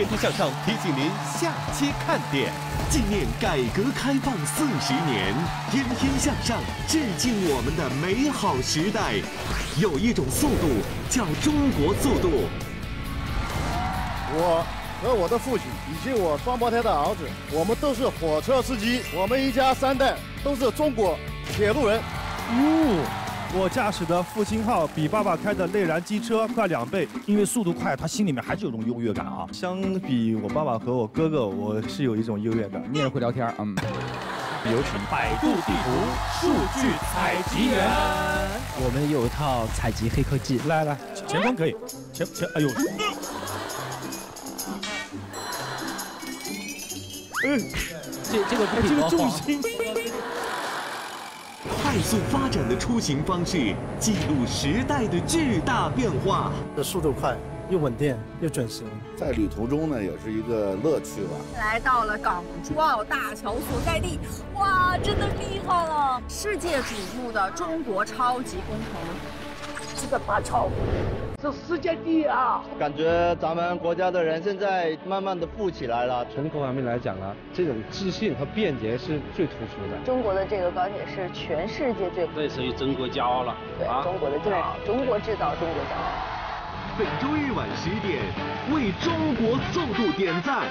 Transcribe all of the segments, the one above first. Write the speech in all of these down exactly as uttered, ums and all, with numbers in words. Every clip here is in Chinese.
天天向上提醒您下期看点。纪念改革开放四十年，天天向上致敬我们的美好时代。有一种速度叫中国速度。 我和我的父亲以及我双胞胎的儿子，我们都是火车司机。我们一家三代都是中国铁路人。 哟。我驾驶的复兴号比爸爸开的内燃机车快两倍，因为速度快，他心里面还是有种优越感啊。相比我爸爸和我哥哥，我是有一种优越感。 你也会聊天，嗯。 有请百度地图数据采集员。 我们有一套采集黑科技。 来来，前方可以，前前，哎呦。 嗯，这这个不这个重心。 快速发展的出行方式，记录时代的巨大变化。 这速度快，又稳定又准时， 在旅途中呢，也是一个乐趣吧。 来到了港珠澳大桥所在地，哇，真的厉害了！世界瞩目的中国超级工程，这个大桥是世界第一啊！ 感觉咱们国家的人现在慢慢的富起来了。 乘客方面来讲呢，这种自信和便捷是最突出的。 中国的这个高铁是全世界最， 这属于中国骄傲了。 对，啊、中国的对，中国制造，中国骄傲。 本周日晚十点，为中国速度点赞。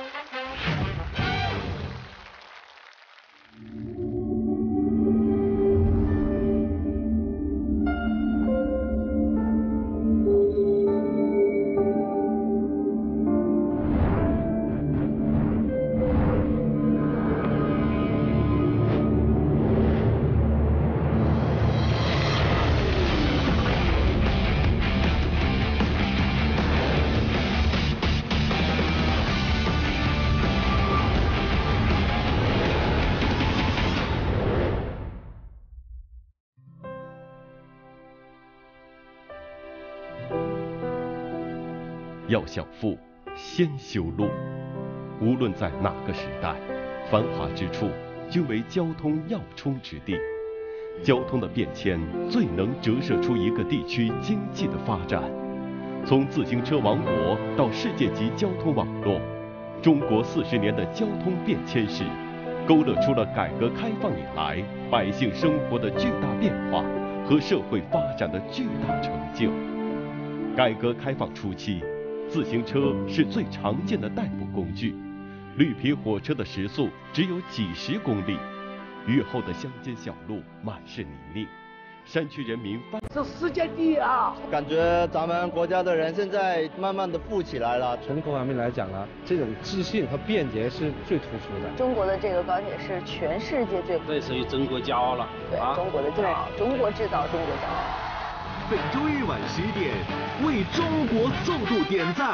要想富，先修路。无论在哪个时代，繁华之处均为交通要冲之地。交通的变迁最能折射出一个地区经济的发展。从自行车王国到世界级交通网络，中国四十年的交通变迁史，勾勒出了改革开放以来百姓生活的巨大变化和社会发展的巨大成就。改革开放初期，自行车是最常见的代步工具，绿皮火车的时速只有几十公里，雨后的乡间小路满是泥泞，山区人民翻是世界第一啊！感觉咱们国家的人现在慢慢的富起来了。 乘客方面来讲呢，这种自信和便捷是最突出的。 中国的这个高铁是全世界最， 这属于中国骄傲了。 对，啊、中国的对，中国制造，中国骄傲。 本周日晚十点，为中国速度点赞。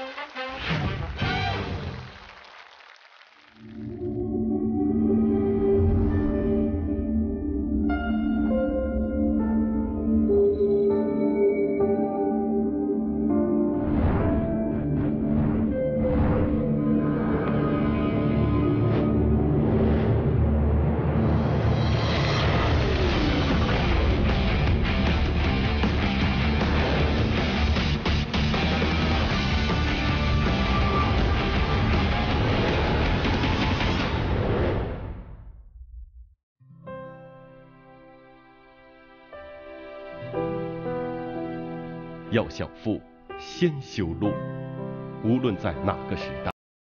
要想富，先修路。无论在哪个时代，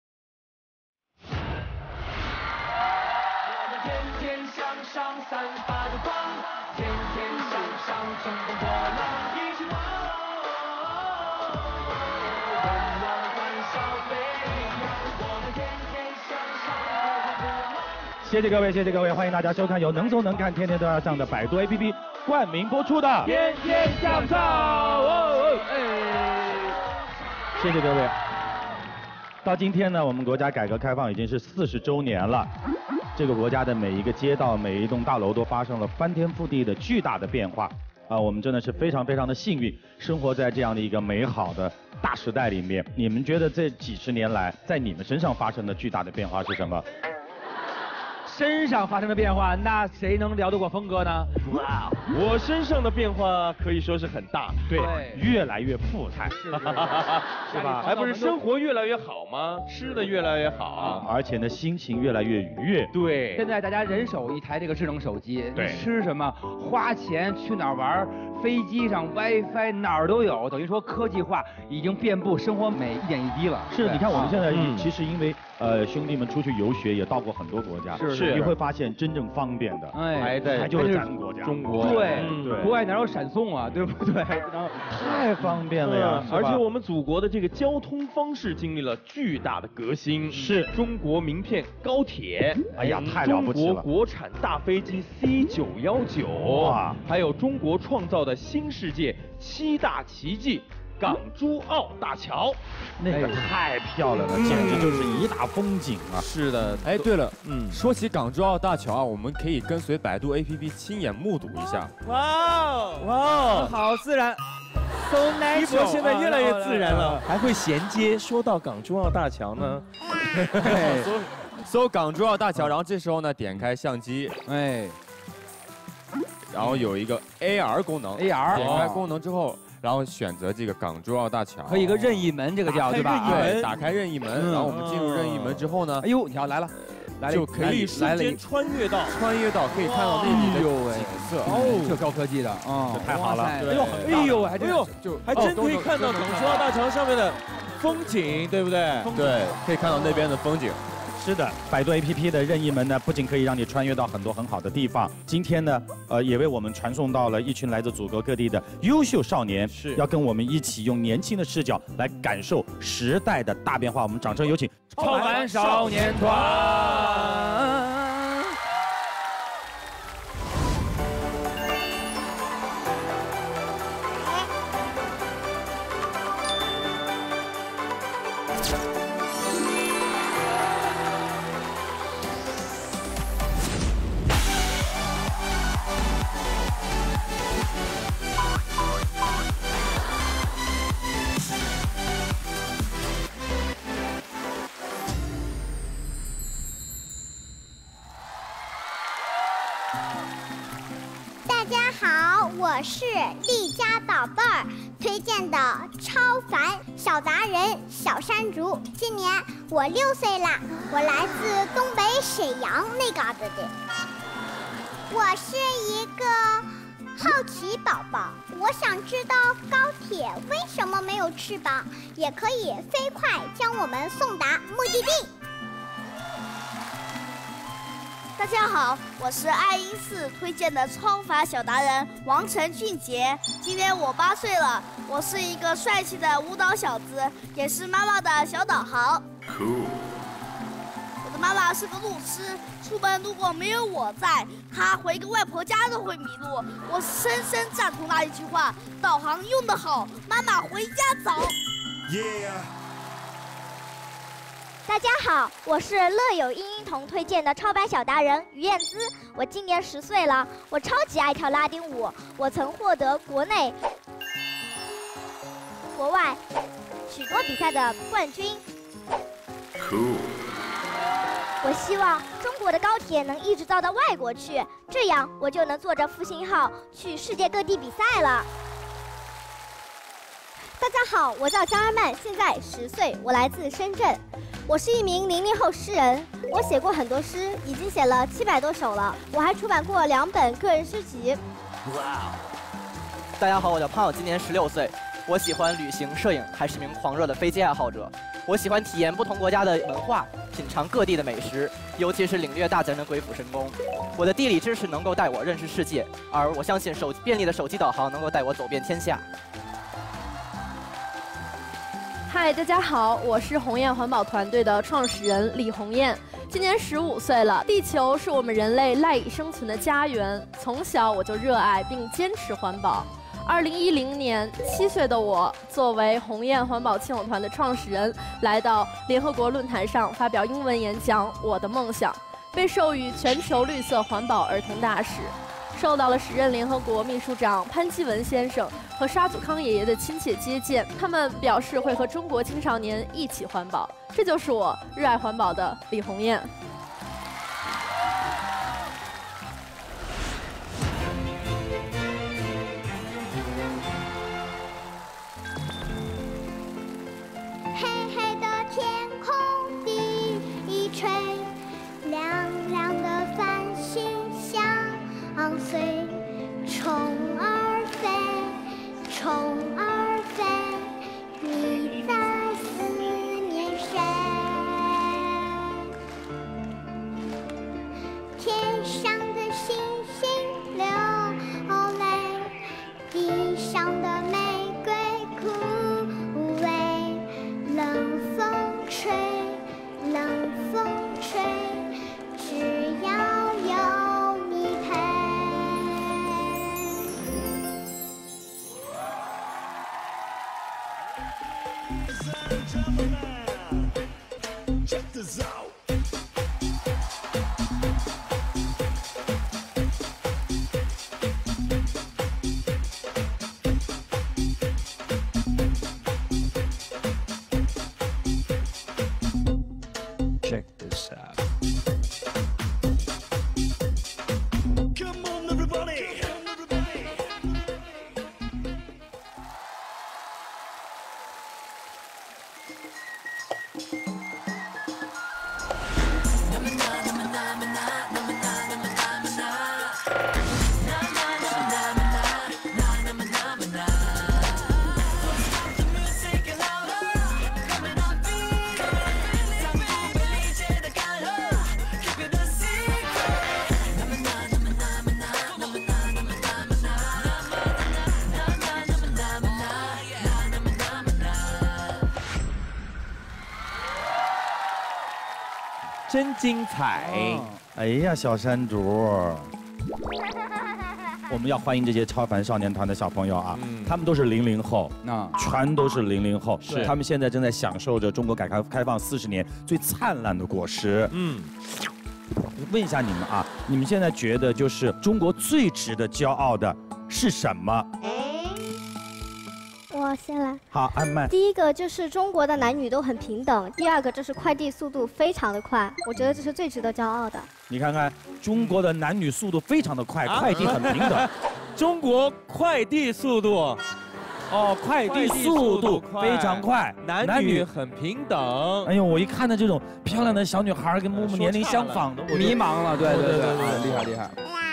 我们天天向上，散发着光，天天向上，乘风破浪，一起玩，温暖欢笑飞扬。我们天天向上，不忘。 谢谢各位，谢谢各位，欢迎大家收看由能搜能看天天都要上的百度 A P P 冠名播出的《天天向上》。哦哎，谢谢各位。到今天呢，我们国家改革开放已经是四十周年了。这个国家的每一个街道、每一栋大楼都发生了翻天覆地的巨大的变化。啊，我们真的是非常非常的幸运，生活在这样的一个美好的大时代里面。你们觉得这几十年来，在你们身上发生的巨大的变化是什么？ 身上发生的变化，那谁能聊得过峰哥呢？ 哇，我身上的变化可以说是很大， 对，越来越富态， 是是吧？还不是生活越来越好吗？吃的越来越好， 而且呢，心情越来越愉悦。 对，现在大家人手一台这个智能手机， 对， 吃什么、花钱去哪儿玩，飞机上 WiFi 哪儿都有，等于说科技化已经遍布生活每一点一滴了。 是，你看我们现在其实因为呃兄弟们出去游学也到过很多国家， 是， 你会发现真正方便的， 哎， 还在还就是咱们国家， 中国，对对，国外哪有闪送啊，对不对？然后太方便了呀， 而且我们祖国的这个交通方式经历了巨大的革新， 是中国名片高铁， 哎呀，太了不起了， 中国国产大飞机 C 九一九，哇，还有中国创造的新世界七大奇迹。港珠澳大桥， 那个太漂亮了，简直就是一大风景啊！ 是的，哎，对了，嗯，说起港珠澳大桥啊，我们可以跟随百度 A P P 亲眼目睹一下。 哇哦，哇哦， 好自然 ，so natural， 一博现在越来越自然了，还会衔接说到港珠澳大桥呢。 搜搜港珠澳大桥，然后这时候呢，点开相机，哎，然后有一个 A R 功能 ，A R， 点开功能之后。然后选择这个港珠澳大桥， 和一个任意门，这个叫对吧？ 对，打开任意门，然后我们进入任意门之后呢， 哎呦，你看来了，来了， 就可以瞬间穿越到穿越到可以看到那里的景色， 哦，这高科技的啊， 太好了， 哎呦， 哎呦，还哎呦，就还真可以看到港珠澳大桥上面的风景，对不对？ 对，可以看到那边的风景。 是的，百度 A P P 的任意门呢，不仅可以让你穿越到很多很好的地方，今天呢，呃，也为我们传送到了一群来自祖国各地的优秀少年， 是要跟我们一起用年轻的视角来感受时代的大变化。我们掌声有请超凡少年团。 大家好，我是丽家宝贝儿推荐的超凡小达人小山竹。今年我六岁啦，我来自东北沈阳那嘎达的。我是一个好奇宝宝，我想知道高铁为什么没有翅膀，也可以飞快将我们送达目的地。 大家好，我是爱因斯推荐的超凡小达人王晨俊杰。今年我八岁了，我是一个帅气的舞蹈小子，也是妈妈的小导航。Cool。我的妈妈是个路痴，出门如果没有我在，她回个外婆家都会迷路。我深深赞同那一句话：导航用得好，妈妈回家早。 Yeah。大家好，我是乐有婴婴童推荐的超凡小达人于燕姿，我今年十岁了，我超级爱跳拉丁舞，我曾获得国内、国外许多比赛的冠军。Cool。我希望中国的高铁能一直造到外国去，这样我就能坐着复兴号去世界各地比赛了。大家好，我叫张安曼，现在十岁，我来自深圳。我是一名零零后诗人，我写过很多诗，已经写了七百多首了。我还出版过两本个人诗集。 哇！大家好，我叫胖，今年十六岁。我喜欢旅行、摄影，还是名狂热的飞机爱好者。我喜欢体验不同国家的文化，品尝各地的美食，尤其是领略大自然的鬼斧神工。我的地理知识能够带我认识世界，而我相信手便利的手机导航能够带我走遍天下。 嗨，大家好，我是鸿雁环保团队的创始人李鸿雁，今年十五岁了。地球是我们人类赖以生存的家园，从小我就热爱并坚持环保。二零一零年，七岁的我作为鸿雁环保亲友团的创始人，来到联合国论坛上发表英文演讲《我的梦想》，被授予全球绿色环保儿童大使。受到了时任联合国秘书长潘基文先生和沙祖康爷爷的亲切接见，他们表示会和中国青少年一起环保。这就是我热爱环保的李鸿雁。 虫儿飞，你在思念谁？天上的星星流泪，地上的玫瑰枯萎，冷风吹，冷风吹，只要有你陪。 Check this out. Check this out. Come on, everybody. "真精彩！ 哎呀，小山竹，我们要欢迎这些超凡少年团的小朋友啊，他们都是零零后， 啊， 全都是零零后， 是他们现在正在享受着中国改革开放四十年最灿烂的果实。 嗯， 问一下你们啊，你们现在觉得就是中国最值得骄傲的是什么？ 我先来。 好，安曼。 第一个就是中国的男女都很平等，第二个就是快递速度非常的快，我觉得这是最值得骄傲的。 你看看，中国的男女速度非常的快， 啊快递很平等。 中国快递速度， 哦，快递速度非常快， 男女很平等。 哎呦，我一看到这种漂亮的小女孩跟木木年龄相仿的，我就迷茫了，对对对对，厉害厉害。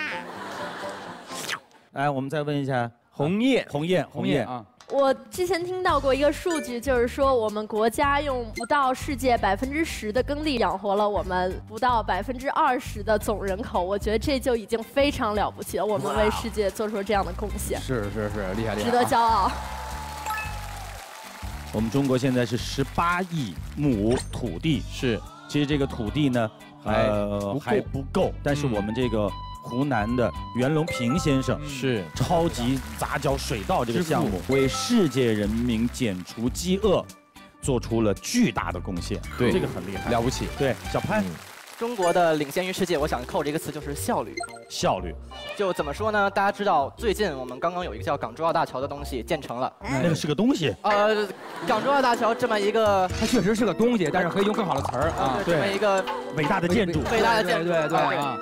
哎，我们再问一下鸿雁， 鸿雁，鸿雁啊。 我之前听到过一个数据，就是说我们国家用不到世界百分之十的耕地养活了我们不到百分之二十的总人口，我觉得这就已经非常了不起了，我们为世界做出这样的贡献， 是是是，厉害厉害， 值得骄傲。 我们中国现在是十八亿亩土地， 是， 其实这个土地呢，呃，还不够，但是我们这个。湖南的袁隆平先生是超级杂交水稻这个项目，为世界人民减除饥饿做出了巨大的贡献。 对， 这个很厉害， 了不起。 对，小潘， 中国的领先于世界，我想扣这个词就是效率。 效率， 就怎么说呢？大家知道，最近我们刚刚有一个叫港珠澳大桥的东西建成了。 那个是个东西。 呃，港珠澳大桥这么一个， 它确实是个东西，但是可以用更好的词儿啊。 这么一个伟大的建筑， 伟大的建筑， 对对对啊。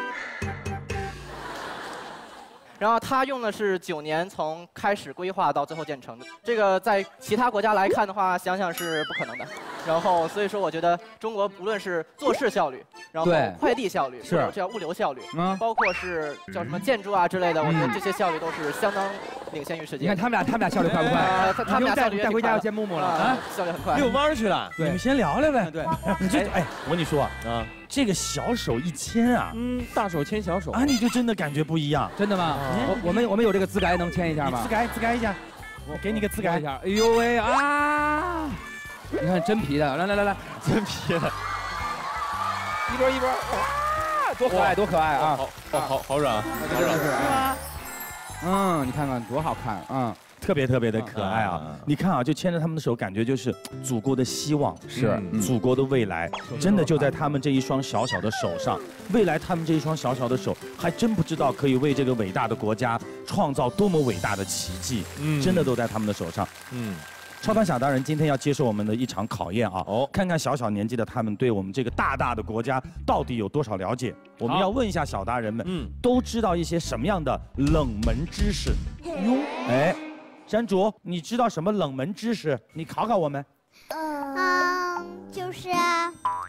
然后它用的是九年，从开始规划到最后建成的。这个在其他国家来看的话，想想是不可能的。然后所以说，我觉得中国不论是做事效率，然后快递效率， 是叫物流效率， 嗯， 包括是叫什么建筑啊之类的，我觉得这些效率都是相当领先于世界。 你看他们俩，他们俩效率快不快？ 他他们俩效率带回家要见木木了啊，效率很快。 遛弯去了， 你们先聊聊呗。 对， 你这哎，我跟你说啊，这个小手一牵啊， 嗯，大手牵小手啊，你就真的感觉不一样。 真的吗？我我们我们有这个资格能牵一下吗？ 自改自改一下，我给你个自改一下。哎呦喂啊！你看真皮的，来来来来， 真皮的， 一波一波，哇，多可爱多可爱啊！ 好好好软，好软是吧？嗯，你看看多好看啊！ 特别特别的可爱啊！你看啊，就牵着他们的手，感觉就是祖国的希望， 是祖国的未来，真的就在他们这一双小小的手上。未来他们这一双小小的手，还真不知道可以为这个伟大的国家创造多么伟大的奇迹。嗯，真的都在他们的手上。嗯。超凡小达人今天要接受我们的一场考验啊！哦，看看小小年纪的他们对我们这个大大的国家到底有多少了解。我们要问一下小达人们，嗯，都知道一些什么样的冷门知识？哟，哎，山竹，你知道什么冷门知识？你考考我们。 嗯，就是虾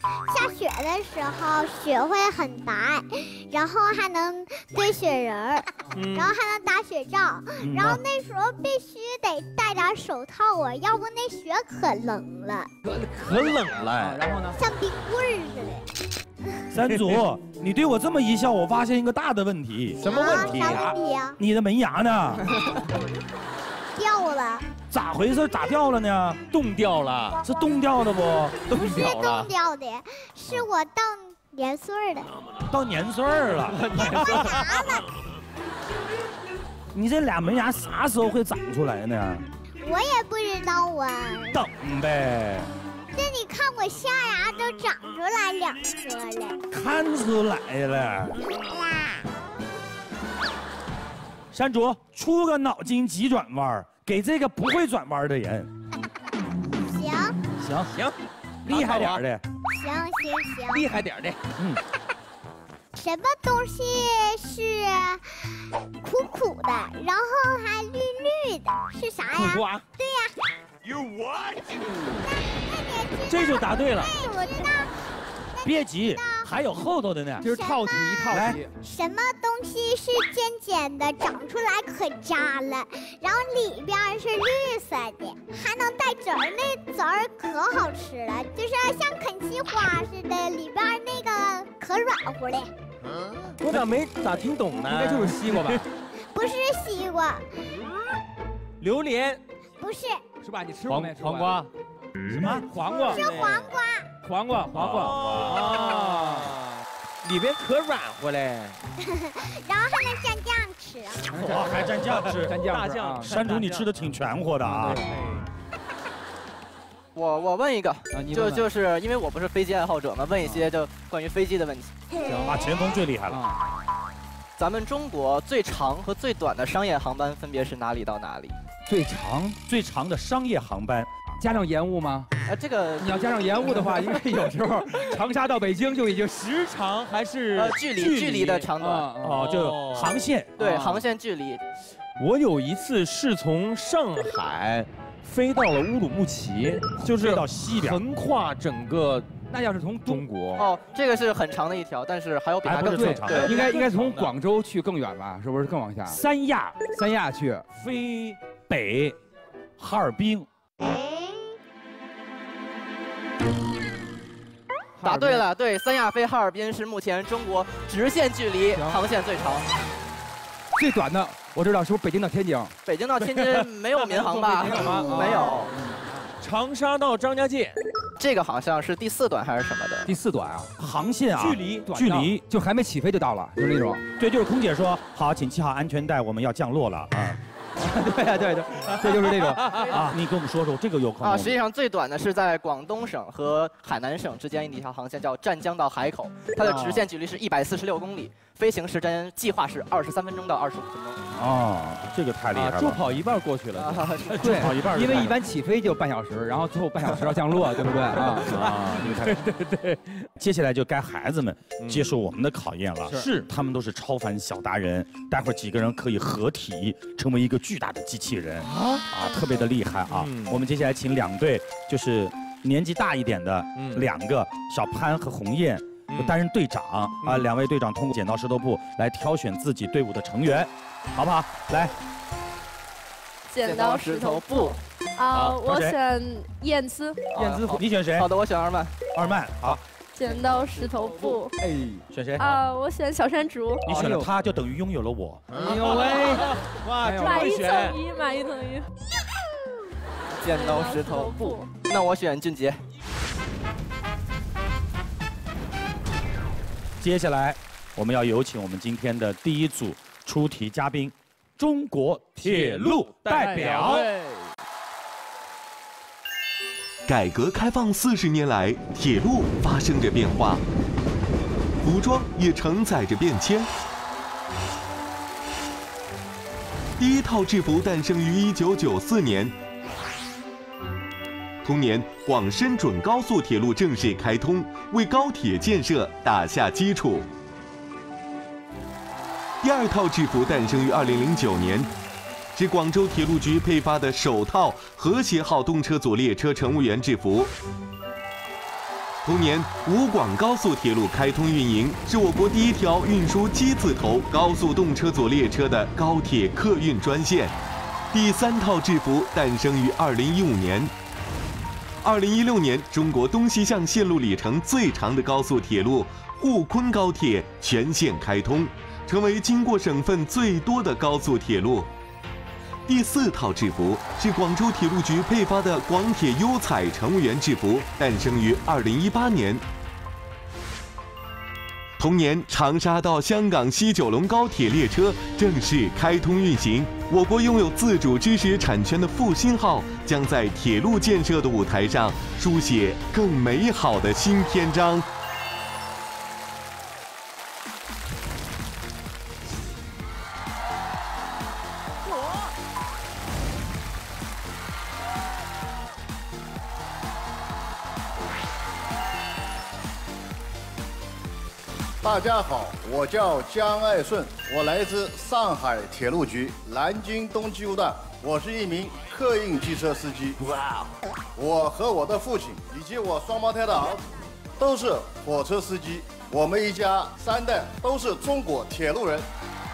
雪的时候，雪会很白，然后还能堆雪人儿， 嗯、 然后还能打雪仗， 嗯、 然后那时候必须得戴点手套啊，要不那雪可冷了。 可冷了， 然后呢？ 像冰棍儿似的。 三祖，你对我这么一笑，我发现一个大的问题。 什么问题啊？啥问题啊？ 你的门牙呢？ 掉了。 咋回事？咋掉了呢？ 冻掉了。 是冻掉的不？ 冻掉了。不是冻掉的，是我到年岁了。 到年岁了。 牙了。 你这俩门牙啥时候会长出来呢？ 我也不知道啊。 等呗。 这你看我下牙都长出来两颗了。 看出来了。山竹，出个脑筋急转弯，给这个不会转弯的人。 行。 行行，厉害点的。 行行行。 厉害点的。嗯。 什么东西是苦苦的，然后还绿绿的，是啥呀？ 苦瓜。 对呀。 You what？ 这就答对了。 对，我知道。 别急，还有后头的呢。 就是套题一套题。 什么东西是尖尖的，长出来可扎了，然后里边是绿色的，还能带籽儿，那籽儿可好吃了，就是像啃西瓜似的，里边那个可软乎的。 我咋没咋听懂呢？ 应该就是西瓜吧？ 不是西瓜。 榴莲。 不是。 是吧？你吃过没？ 黄瓜。 什么？ 黄瓜。 是黄瓜。 黄瓜，黄瓜。 啊。里边可软和嘞。 然后还能蘸酱吃。 哇，还蘸酱吃？ 蘸酱。 大酱。 山竹，你吃的挺全乎的啊。 我我问一个，就就是因为我不是飞机爱好者嘛，问一些就关于飞机的问题。 行，啊，前锋最厉害了。 咱们中国最长和最短的商业航班分别是哪里到哪里？ 最长最长的商业航班， 加上延误吗？ 啊，这个你要加上延误的话，应该有时候长沙到北京就已经时长还是呃距离距离的长短哦，就航线对航线距离。 我有一次是从上海飞到了乌鲁木齐，就是到西边， 横跨整个。 那要是从中国哦，这个是很长的一条，但是还有比它更长。 对， 应该应该从广州去更远吧？是不是更往下？ 三亚， 三亚去飞北哈尔滨。 答对了，对，三亚飞哈尔滨是目前中国直线距离航线最长。 最短的我知道，是不是北京到天津？ 北京到天津没有民航吧？没有。 长沙到张家界。 这个好像是第四段还是什么的？ 第四段啊， 航线啊， 距离距离就还没起飞就到了，就是那种。 对，就是空姐说好，请系好安全带，我们要降落了啊。 对呀，对对，这就是那种啊。你跟我们说说这个有可能啊？实际上最短的是在广东省和海南省之间一条航线，叫湛江到海口，它的直线距离是一百四十六公里，飞行时间计划是二十三分钟到二十五分钟。 哦，这个太厉害了， 助跑一半过去了。 助跑一半， 因为一般起飞就半小时，然后最后半小时要降落，对不对啊？ 啊，对对对。接下来就该孩子们接受我们的考验了。 是， 他们都是超凡小达人，待会儿几个人可以合体成为一个巨大的机器人啊啊，特别的厉害啊！我们接下来请两队，就是年纪大一点的两个，小潘和鸿雁。担任队长啊，两位队长通过剪刀石头布来挑选自己队伍的成员，好不好？来， 剪刀石头布。啊，我选燕姿。 燕姿，你选谁？ 好的，我选二曼。 二曼，好。 剪刀石头布。 哎，选谁？ 啊，我选小山竹。 你选了他，就等于拥有了我。 哎呦喂！哇， 买一赠一，买一赠一。 剪刀石头布。那我选俊杰。 接下来，我们要有请我们今天的第一组出题嘉宾，中国铁路代表。 改革开放四十年来，铁路发生着变化，服装也承载着变迁。第一套制服诞生于一九九四年，同年，广深准高速铁路正式开通，为高铁建设打下基础。第二套制服诞生于二零零九年，是广州铁路局配发的首套和谐号动车组列车乘务员制服。 同年，武广高速铁路开通运营，是我国第一条运输机字头高速动车组列车的高铁客运专线。第三套制服诞生于二零一五年。二零一六年，中国东西向线路里程最长的高速铁路沪昆高铁全线开通，成为经过省份最多的高速铁路。第四套制服是广州铁路局配发的广铁优彩乘务员制服，诞生于二零一八年。同年，长沙到香港西九龙高铁列车正式开通运行。我国拥有自主知识产权的复兴号将在铁路建设的舞台上书写更美好的新篇章。 大家好，我叫江爱顺，我来自上海铁路局南京东机务段，我是一名客运机车司机。哇！我和我的父亲以及我双胞胎的儿子都是火车司机，我们一家三代都是中国铁路人。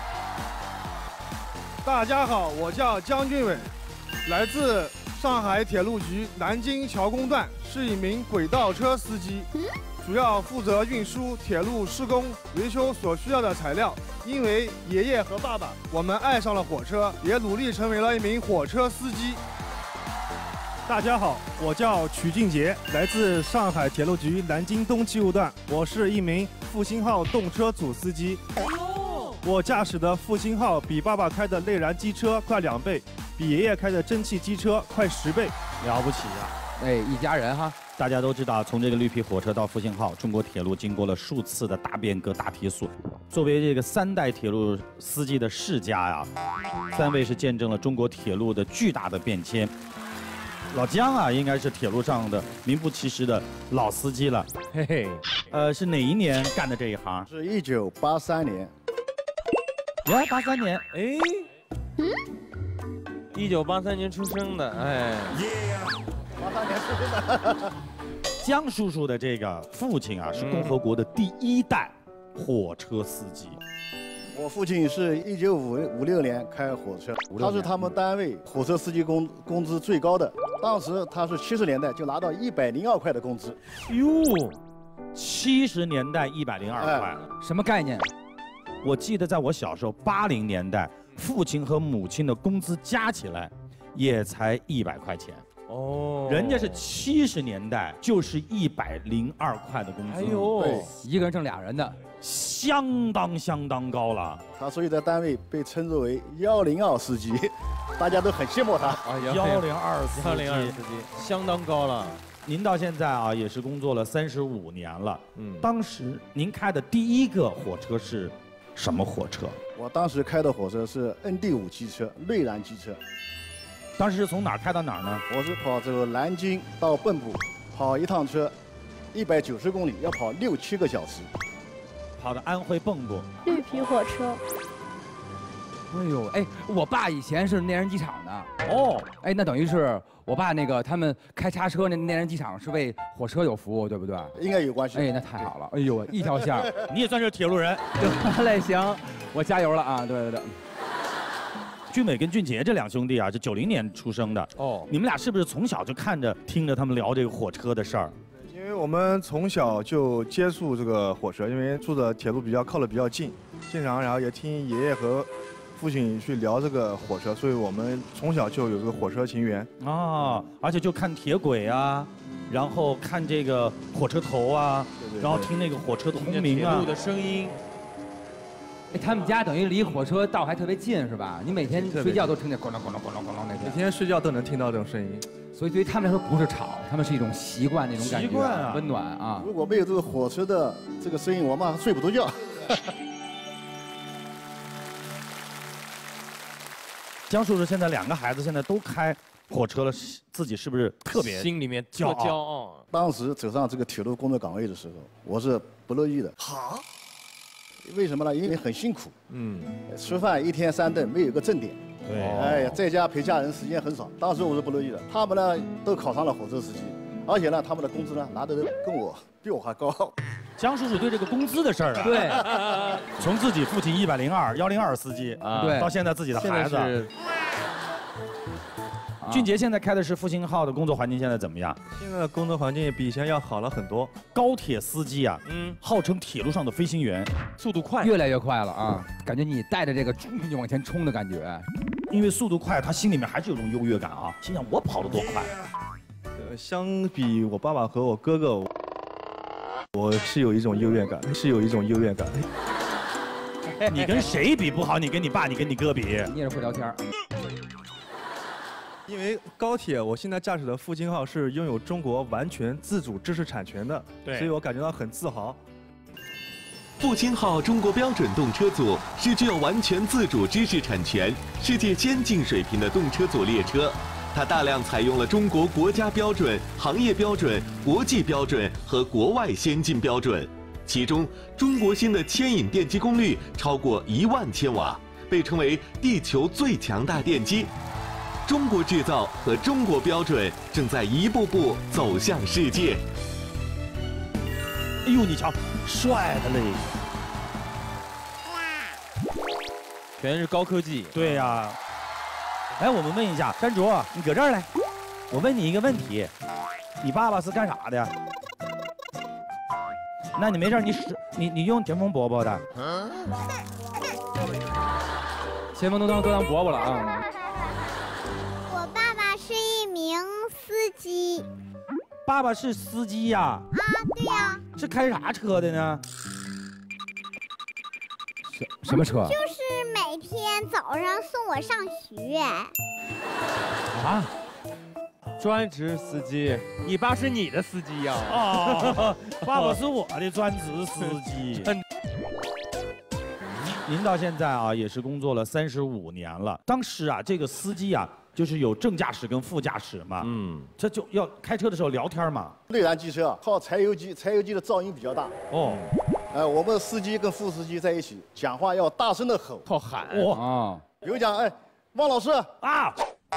大家好，我叫江俊伟，来自上海铁路局南京桥工段，是一名轨道车司机。主要负责运输铁路施工维修所需要的材料。因为爷爷和爸爸，我们爱上了火车，也努力成为了一名火车司机。 大家好，我叫曲俊杰，来自上海铁路局南京东机务段，我是一名复兴号动车组司机。我驾驶的复兴号比爸爸开的内燃机车快两倍，比爷爷开的蒸汽机车快十倍， 了不起啊！ 哎，一家人哈。 大家都知道，从这个绿皮火车到复兴号，中国铁路经过了数次的大变革、大提速。作为这个三代铁路司机的世家呀，三位是见证了中国铁路的巨大的变迁。老姜啊，应该是铁路上的名副其实的老司机了。嘿嘿，呃，是哪一年干的这一行？ 是一九八三年。 呀，八三年，哎， 一九八三年出生的，哎。 八三年出生的。 江叔叔的这个父亲啊，是共和国的第一代火车司机。 我父亲是一九五五六年开火车，他是他们单位火车司机工工资最高的。当时他是七十年代就拿到一百零二块的工资。 哟，七十年代一百零二块， 哎，什么概念？ 我记得在我小时候，八零年代，父亲和母亲的工资加起来也才一百块钱。哦，人家是七十年代就是一百零二块的工资，哎呦， 一个人挣俩人的， 相当相当高了。 他所以在单位被称之为幺零二司机，大家都很羡慕他。 啊，幺零二司机， 幺零二司机相当高了。 您到现在啊也是工作了三十五年了，嗯，当时您开的第一个火车是什么火车？ 我当时开的火车是 N D 五 机车，内燃机车。 当时是从哪儿开到哪儿呢？ 我是跑这个南京到蚌埠，跑一趟车，一百九十公里，要跑六七个小时。 跑到安徽蚌埠。 绿皮火车。 哎呦，哎，我爸以前是内燃机厂的。哦，哎，那等于是我爸那个他们开叉车那内燃机厂是为火车有服务，对不对？ 应该有关系。 哎，那太好了。哎呦，一条线。 你也算是铁路人。 得嘞，行，我加油了啊！对对对。 俊美跟俊杰这两兄弟啊，是九零年出生的。哦，你们俩是不是从小就看着、听着他们聊这个火车的事儿？ 因为我们从小就接触这个火车，因为住的铁路比较靠得比较近，经常然后也听爷爷和父亲去聊这个火车，所以我们从小就有这个火车情缘啊，而且就看铁轨啊，然后看这个火车头啊，对对对，然后听那个火车的轰鸣啊， 铁路的声音。 哎，他们家等于离火车道还特别近是吧？你每天睡觉都听见咣啷咣啷咣啷咣啷那种。 每天睡觉都能听到这种声音， 所以对于他们来说不是吵，他们是一种习惯那种感觉，习惯啊，温暖啊。 如果没有这个火车的这个声音，我妈睡不着觉。 江叔叔现在两个孩子现在都开火车了，自己是不是特别心里面骄傲？骄傲。 当时走上这个铁路工作岗位的时候，我是不乐意的。好。为什么呢？因为很辛苦，嗯，吃饭一天三顿，没有个正点，对，哎呀，在家陪家人时间很少。当时我是不乐意的。他们呢都考上了火车司机，而且呢他们的工资呢拿的跟我比我还高。 江叔叔对这个工资的事儿啊， 对， 从自己父亲一百零二幺零二司机啊，到现在自己的孩子。俊杰现在开的是复兴号的工作环境现在怎么样？ 现在的工作环境比以前要好了很多。 高铁司机啊，嗯，号称铁路上的飞行员，速度快， 越来越快了啊！感觉你带着这个你往前冲的感觉。 因为速度快，他心里面还是有种优越感啊，心想我跑得多快。 呃，相比我爸爸和我哥哥，我是有一种优越感，是有一种优越感。 你跟谁比不好？你跟你爸，你跟你哥比？ 你也是会聊天。 因为高铁，我现在驾驶的复兴号是拥有中国完全自主知识产权的，所以我感觉到很自豪。 复兴号中国标准动车组是具有完全自主知识产权、世界先进水平的动车组列车。它大量采用了中国国家标准、行业标准、国际标准和国外先进标准。其中，中国芯的牵引电机功率超过一万千瓦，被称为地球最强大电机。中国制造和中国标准正在一步步走向世界。 哎呦，你瞧，帅的嘞！ 全是高科技。 对呀、啊。哎，我们问一下山竹，你搁这儿来，我问你一个问题，你爸爸是干啥的呀？那你没事，你使你你用前锋伯伯的。 前锋都当都当伯伯了啊。 我爸爸是一名司机。 爸爸是司机呀？啊， 对呀。 是开啥车的呢？ 什什么车？ 就是每天早上送我上学。 啊？ 专职司机，你爸是你的司机呀？ 啊，爸爸是我的专职司机。您到现在啊，也是工作了三十五年了。当时啊，这个司机啊，就是有正驾驶跟副驾驶嘛。嗯，这就要开车的时候聊天嘛。 内燃机车靠柴油机，柴油机的噪音比较大。哦。呃，我们司机跟副司机在一起讲话要大声的吼， 靠喊。 哇、 哦！比如讲，哎，汪老师啊。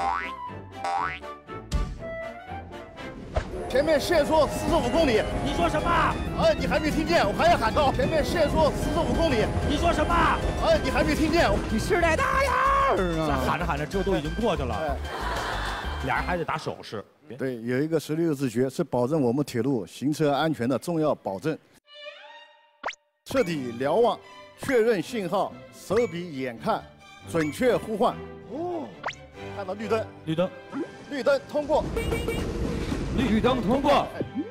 前面限速四十五公里， 你说什么？ 哎，你还没听见，我还要喊到前面限速四十五公里， 你说什么？ 哎，你还没听见， 你是来大点儿啊！喊着喊着，之后都已经过去了，哎、俩人还得打手势。 对，有一个十六字诀是保证我们铁路行车安全的重要保证。彻底瞭望，确认信号，手比眼看，准确呼唤。哦，看到绿灯， 绿灯， 绿灯通过。 绿灯通过，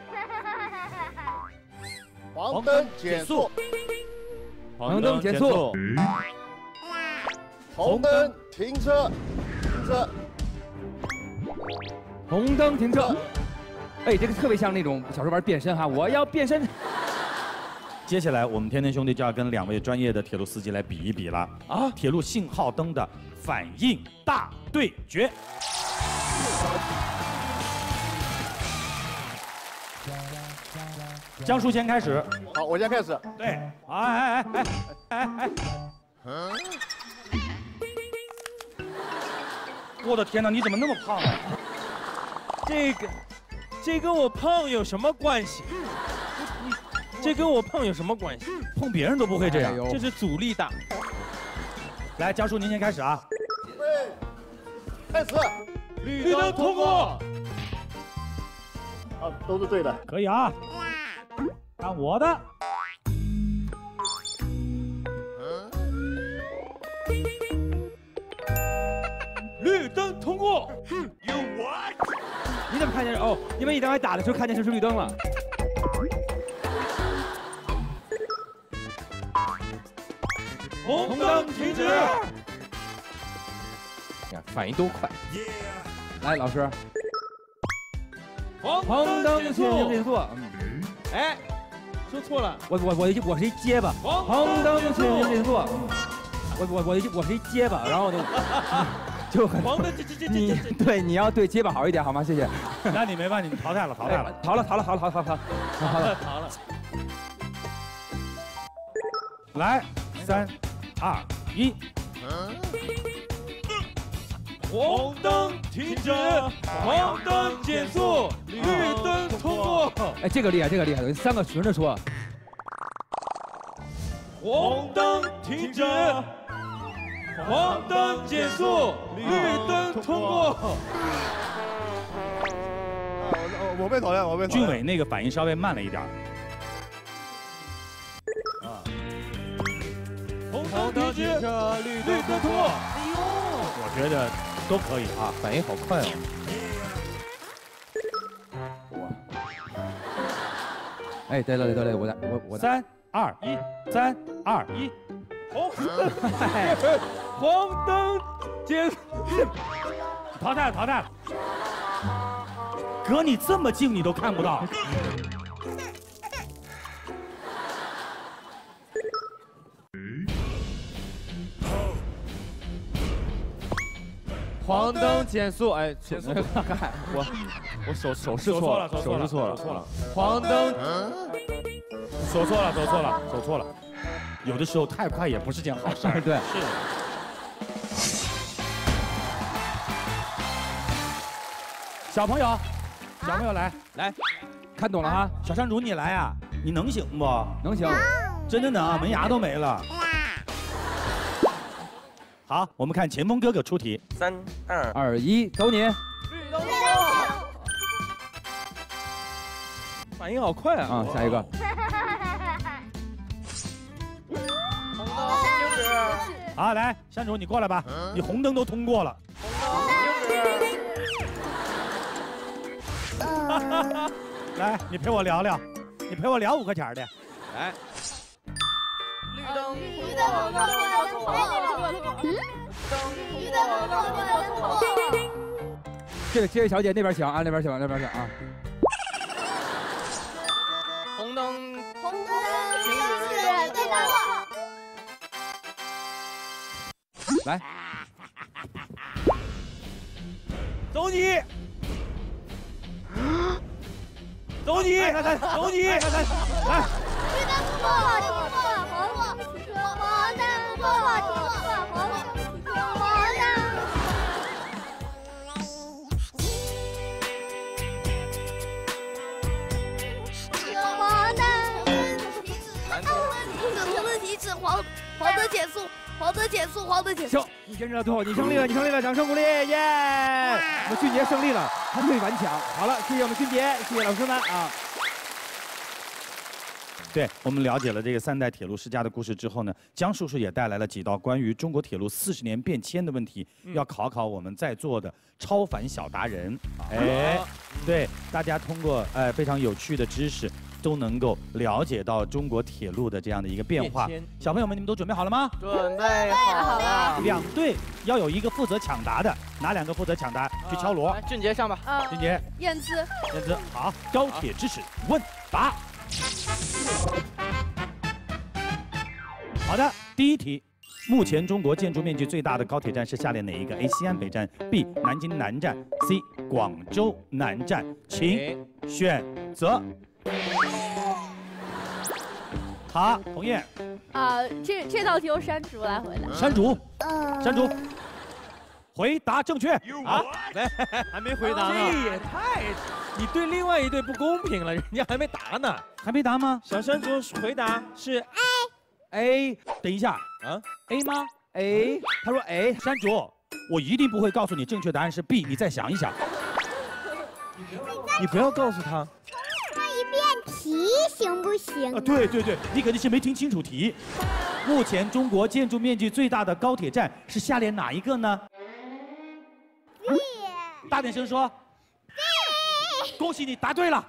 黄灯减速， 黄灯减速， 红灯停车，停车， 红灯停车。哎，这个特别像那种小时候玩变身哈，我要变身。 接下来我们天天兄弟就要跟两位专业的铁路司机来比一比了啊！铁路信号灯的反应大对决。江叔先开始。 好，我先开始。 对。哎哎哎哎哎哎！嗯。我的天哪，你怎么那么胖啊？ 这个，这跟我胖有什么关系？这跟我胖有什么关系？ 碰别人都不会这样， 这是阻力大。 来，江叔您先开始啊。 预备，开始。 绿灯通过。 啊，都是对的。 可以啊。看我的。 绿灯通过。 You what？ 你怎么看见？哦，因为你刚才打的时候看见是绿灯了。 红灯停止。 呀，反应多快！来，老师。 黄灯减速。 减速。 哎，说错了。 我我我我是一结巴。黄灯减速。我我我我是一结巴，然后就就很。 黄灯这这这你对你要对结巴好一点好吗？谢谢。 那你没办法，你淘汰了，淘汰了， 逃了，逃了，逃了，逃了，逃了， 逃了，逃了。 来，三。二一， 红灯停止，黄灯减速，绿灯通过。 哎，这个厉害，这个厉害，三个循着说。 红灯停止，黄灯减速，绿灯通过。 我我被讨厌，我被讨厌。 俊伟那个反应稍微慢了一点。 啊。红灯停止，绿灯通过。哎呦， 我觉得都可以啊， 反应好快哦。 哎，对了对了，我的我我三二一，三二一， 红黄灯结束， 淘汰了淘汰了。哥，你这么近你都看不到。 黄灯减速，哎，减速，我我手手势错了，手势错了， 错了。 黄灯， 走错了，走错了，走错了。有的时候太快也不是件好事儿。 对， 是。小朋友，小朋友来来， 看懂了哈。 小山竹，你来啊，你能行不？ 能行， 真的能，门牙都没了。好，我们看前锋哥哥出题。 三二二一，走你。 反应好快啊！ 啊，下一个。 好，来，山竹你过来吧，你红灯都通过了。来，你陪我聊聊，你陪我聊五块钱的。 来。 绿灯，绿灯，红灯，红灯，绿灯，红灯，红灯。 这个这位小姐那边请啊，那边请，那边请啊。 红灯，红灯，停止，对的。 来， 走你，走你，来来，走你，来来，来。 绿灯不过，停过，黄过，黄灯不过，停过，黄过，黄灯。黄灯，红灯停止，黄黄灯减速。黄灯减速，黄灯减速。 行，你坚持到最后，你胜利了，你胜利了，掌声鼓励，耶！我们俊杰胜利了，他最顽强。好了，谢谢我们俊杰，谢谢老师们啊。 对，我们了解了这个三代铁路世家的故事之后呢，江叔叔也带来了几道关于中国铁路四十年变迁的问题，嗯、要考考我们在座的超凡小达人。哎，对，大家通过呃非常有趣的知识。都能够了解到中国铁路的这样的一个变化。小朋友们，你们都准备好了吗？ 准备好了。 两队要有一个负责抢答的，哪两个负责抢答？去敲锣。 俊杰上吧。 啊。 俊杰。 燕姿。 燕姿，好。高铁知识问答。好的，第一题。目前中国建筑面积最大的高铁站是下列哪一个 ？A. 西安北站 ，B. 南京南站 ，C. 广州南站，请选择。好，鸿雁。 啊，这这道题由山竹来回答。 山竹，山竹，回答正确啊！来，还没回答呢。这也太，你对另外一队不公平了，人家还没答呢。 还没答吗？ 小山竹回答是 A。A， 等一下啊 ，A 吗 ？A， 他说 A。山竹，我一定不会告诉你正确答案是 B， 你再想一想。 你不要告诉他。 一遍题行不行啊？ 对对对，你肯定是没听清楚题。目前中国建筑面积最大的高铁站是下列哪一个呢？大点声说。恭喜你答对了。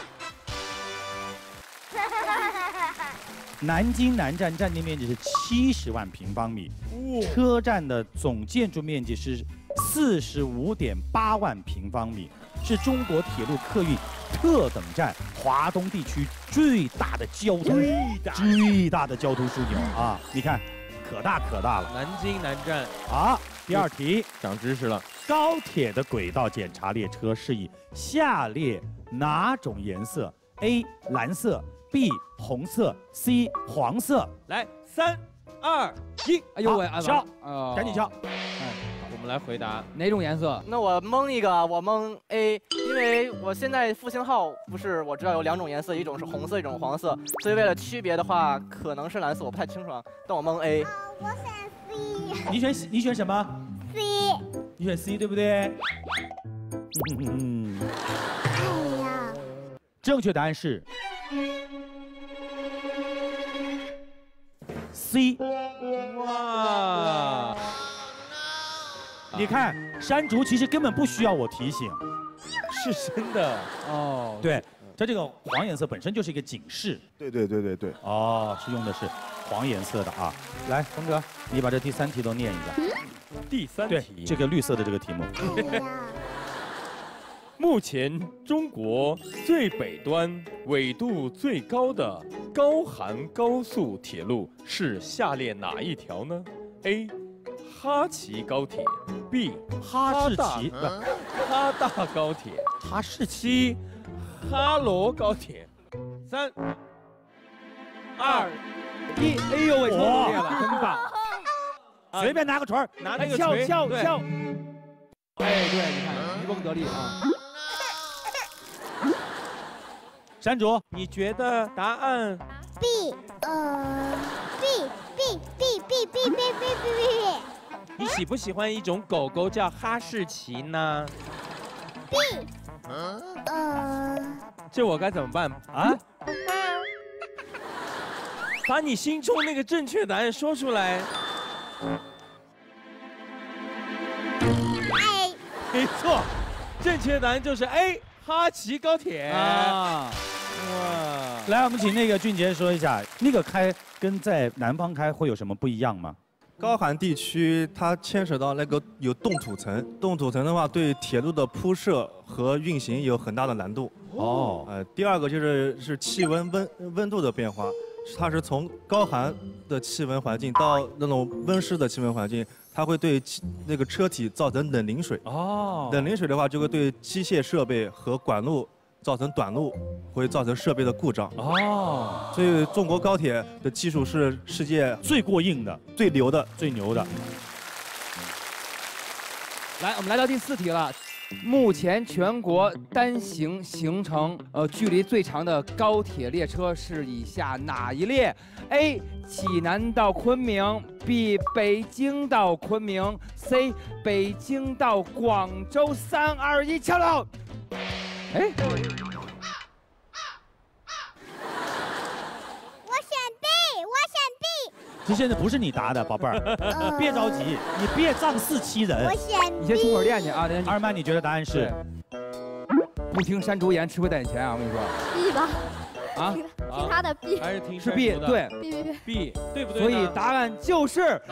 南京南站站地面积是七十万平方米，车站的总建筑面积是四十五点八万平方米，是中国铁路客运特等站，华东地区最大的交通最大的交通枢纽啊！你看，可大可大了。 南京南站。 好，第二题， 长知识了。 高铁的轨道检查列车是以下列哪种颜色 ？A. 蓝色 ，B. 红色 ，C. 黄色。 来，三、二、一， 哎呦喂， 敲， 呃， 赶紧敲。 们来回答哪种颜色？ 那我蒙一个，我蒙 A， 因为我现在复兴号不是我知道有两种颜色，一种是红色，一种黄色，所以为了区别的话，可能是蓝色，我不太清楚啊。但我蒙 A。 我选 C。 你选你选什么 C。 你选 C 对不对？嗯。 哎呀。 正确答案是 C。 哇！ 你看，山竹其实根本不需要我提醒， 是真的哦。 对，它这个黄颜色本身就是一个警示。 对对对对对。 哦，是用的是黄颜色的啊。来，峰哥，你把这第三题都念一下。 第三对， 题， 这个绿色的这个题目。 目前中国最北端、纬度最高的高韩高速铁路是下列哪一条呢 ？A. 哈齐高铁 B. 哈士奇哈哈大高铁哈士奇哈罗高铁三二一，哎呦喂，太努力了，真棒！随便拿个锤儿， 拿那个敲锤对敲敲。 哎，对，你看渔翁得利啊。 山竹， 你觉得答案 B， 呃 ，B B B B B B B B B。 你喜不喜欢一种狗狗叫哈士奇呢 B， 呃， 这我该怎么办啊？把你心中那个正确答案说出来。 A， 没错，正确答案就是 A， 哈齐高铁啊。哇！来，我们请那个俊杰说一下，那个开跟在南方开会有什么不一样吗？ 高寒地区它牵扯到那个有冻土层，冻土层的话对铁路的铺设和运行有很大的难度。 哦， 呃，第二个就是是气温温温度的变化，它是从高寒的气温环境到那种温湿的气温环境，它会对那个车体造成冷凝水。 哦， 冷凝水的话就会对机械设备和管路造成短路，会造成设备的故障。 哦， 所以中国高铁的技术是世界最过硬的、 最牛的、 最牛的。 来，我们来到第四题了。目前全国单行行程呃距离最长的高铁列车是以下哪一列 ？A. 济南到昆明 B. 北京到昆明 C. 北京到广州。三二一，敲到。哎， 我选 B， 我选 B。 这现在不是你答的，宝贝儿，别着急，你别仗势欺人。 我选 B。 你先出口练去啊。 二曼，你觉得答案是？ 不听山竹言，吃亏在眼前啊！我跟你说。 B 吧。 啊？ 听他的 B。 还是听是 B， 对。 B B B B， 对不对？ 所以答案就是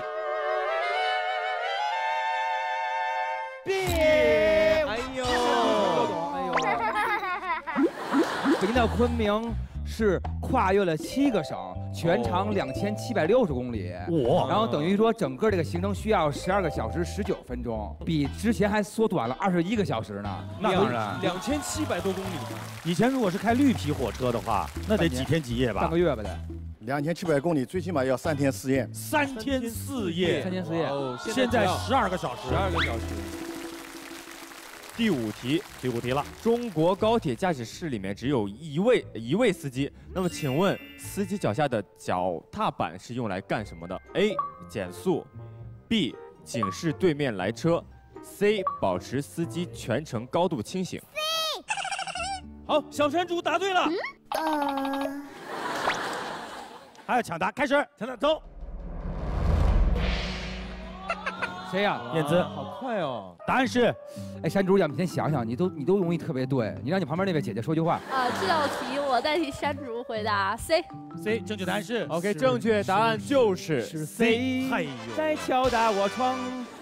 B。 哎呦， 哎呦。北京到昆明是跨越了七个省，全长两千七百六十公里。 哇！ 然后等于说整个这个行程需要十二个小时十九分钟，比之前还缩短了二十一个小时呢。 那当然， 两千七百多公里。 以前如果是开绿皮火车的话，那得几天几夜吧？ 半个月吧得。 两千七百公里，最起码要三天四夜。 三天四夜， 三天四夜。 哦， 现在十二个小时， 十二个小时。第五题， 第五题了。 中国高铁驾驶室里面只有一位一位司机，那么请问司机脚下的脚踏板是用来干什么的 ？A. 减速 B. 警示对面来车 C. 保持司机全程高度清醒。 C。 好，小山猪答对了。 呃。 还有抢答，开始，抢答走。 谁呀？ 燕姿， 好快哦！ 答案是， 哎，山竹姐，你先想想，你都你都容易特别对，你让你旁边那位姐姐说句话。 啊，这道题我代替山竹回答 C。 C， 正确答案是 OK， 正确答案就是是 C。 哎呦， 在敲打我窗。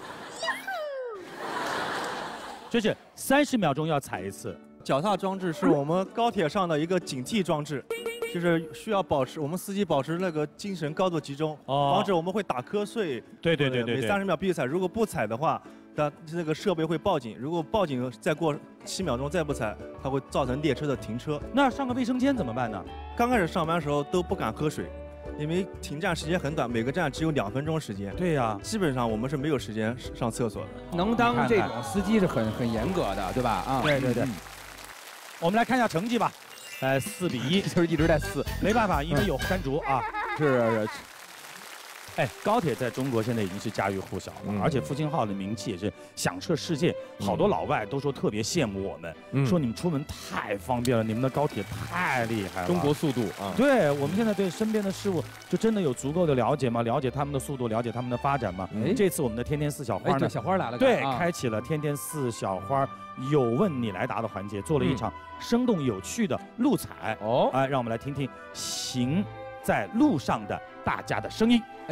就是三十秒钟要踩一次。 脚踏装置是我们高铁上的一个警惕装置。就是需要保持我们司机保持那个精神高度集中，哦、防止我们会打瞌睡。 对对对对， 每三十秒必须踩，如果不踩的话，它这个设备会报警。如果报警再过七秒钟再不踩，它会造成列车的停车。 那上个卫生间怎么办呢？ 刚开始上班的时候都不敢喝水， 因为停站时间很短，每个站只有两分钟时间。 对呀， 基本上我们是没有时间上厕所的。 能当这种司机是很很严格的，对吧？啊， 对对对。嗯、我们来看一下成绩吧。呃，四比一， 就是一直在四， 没办法，因为有山竹啊。 是是是。 哎，高铁在中国现在已经是家喻户晓了，嗯、而且复兴号的名气也是响彻世界，嗯、好多老外都说特别羡慕我们，嗯、说你们出门太方便了，你们的高铁太厉害了。 中国速度啊！ 对，我们现在对身边的事物就真的有足够的了解吗？了解他们的速度，了解他们的发展吗？嗯、这次我们的天天四小花呢， 哎、小花来了， 对， 啊、 开启了天天四小花有问你来答的环节，做了一场生动有趣的路彩。哦，哎、呃，让我们来听听行在路上的大家的声音。哎。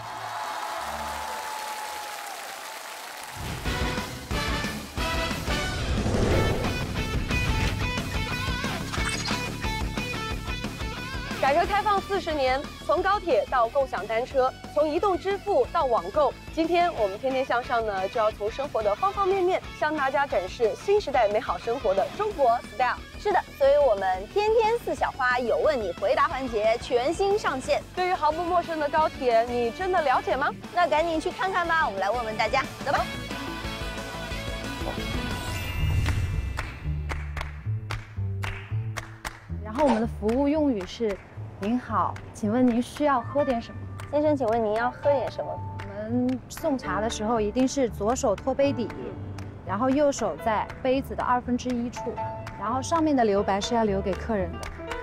改革开放四十年，从高铁到共享单车，从移动支付到网购，今天我们天天向上呢，就要从生活的方方面面向大家展示新时代美好生活的中国 style。 是的，所以我们天天四小花有问你回答环节全新上线。 对于毫不陌生的高铁，你真的了解吗？ 那赶紧去看看吧，我们来问问大家，走吧。 然后我们的服务用语是。您好，请问您需要喝点什么？ 先生，请问您要喝点什么？ 我们送茶的时候一定是左手托杯底，然后右手在杯子的二分之一处，然后上面的留白是要留给客人的。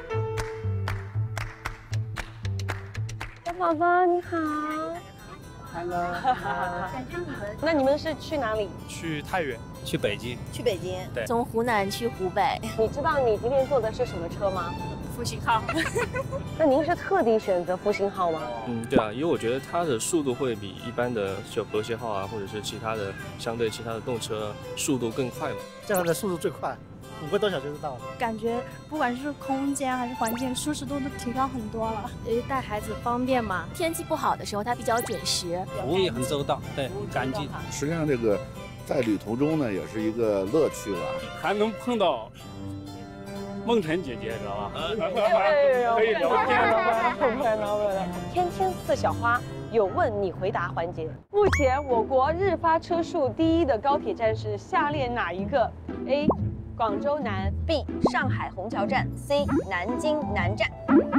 小宝宝你好 ，Hello， 感谢你们。那你们是去哪里？ 去太原，去北京。 去北京。 对。 从湖南去湖北。 你知道你今天坐的是什么车吗？ 复兴号。 那您是特地选择复兴号吗？ 嗯，对啊，因为我觉得它的速度会比一般的就和谐号啊，或者是其他的相对其他的动车速度更快嘛。 这样的速度最快，五个多小时就到了。 感觉不管是空间还是环境，舒适度都提高很多了。因为带孩子方便嘛，天气不好的时候它比较准时， 服务也很周到，对，干净。 实际上这个在旅途中呢，也是一个乐趣吧。 还能碰到梦辰姐姐，知道吧？ 可以聊天了，太难了。天天四小花有问你回答环节。目前我国日发车速第一的高铁站是下列哪一个 ？A. 广州南 ，B. 上海虹桥站 ，C. 南京南站。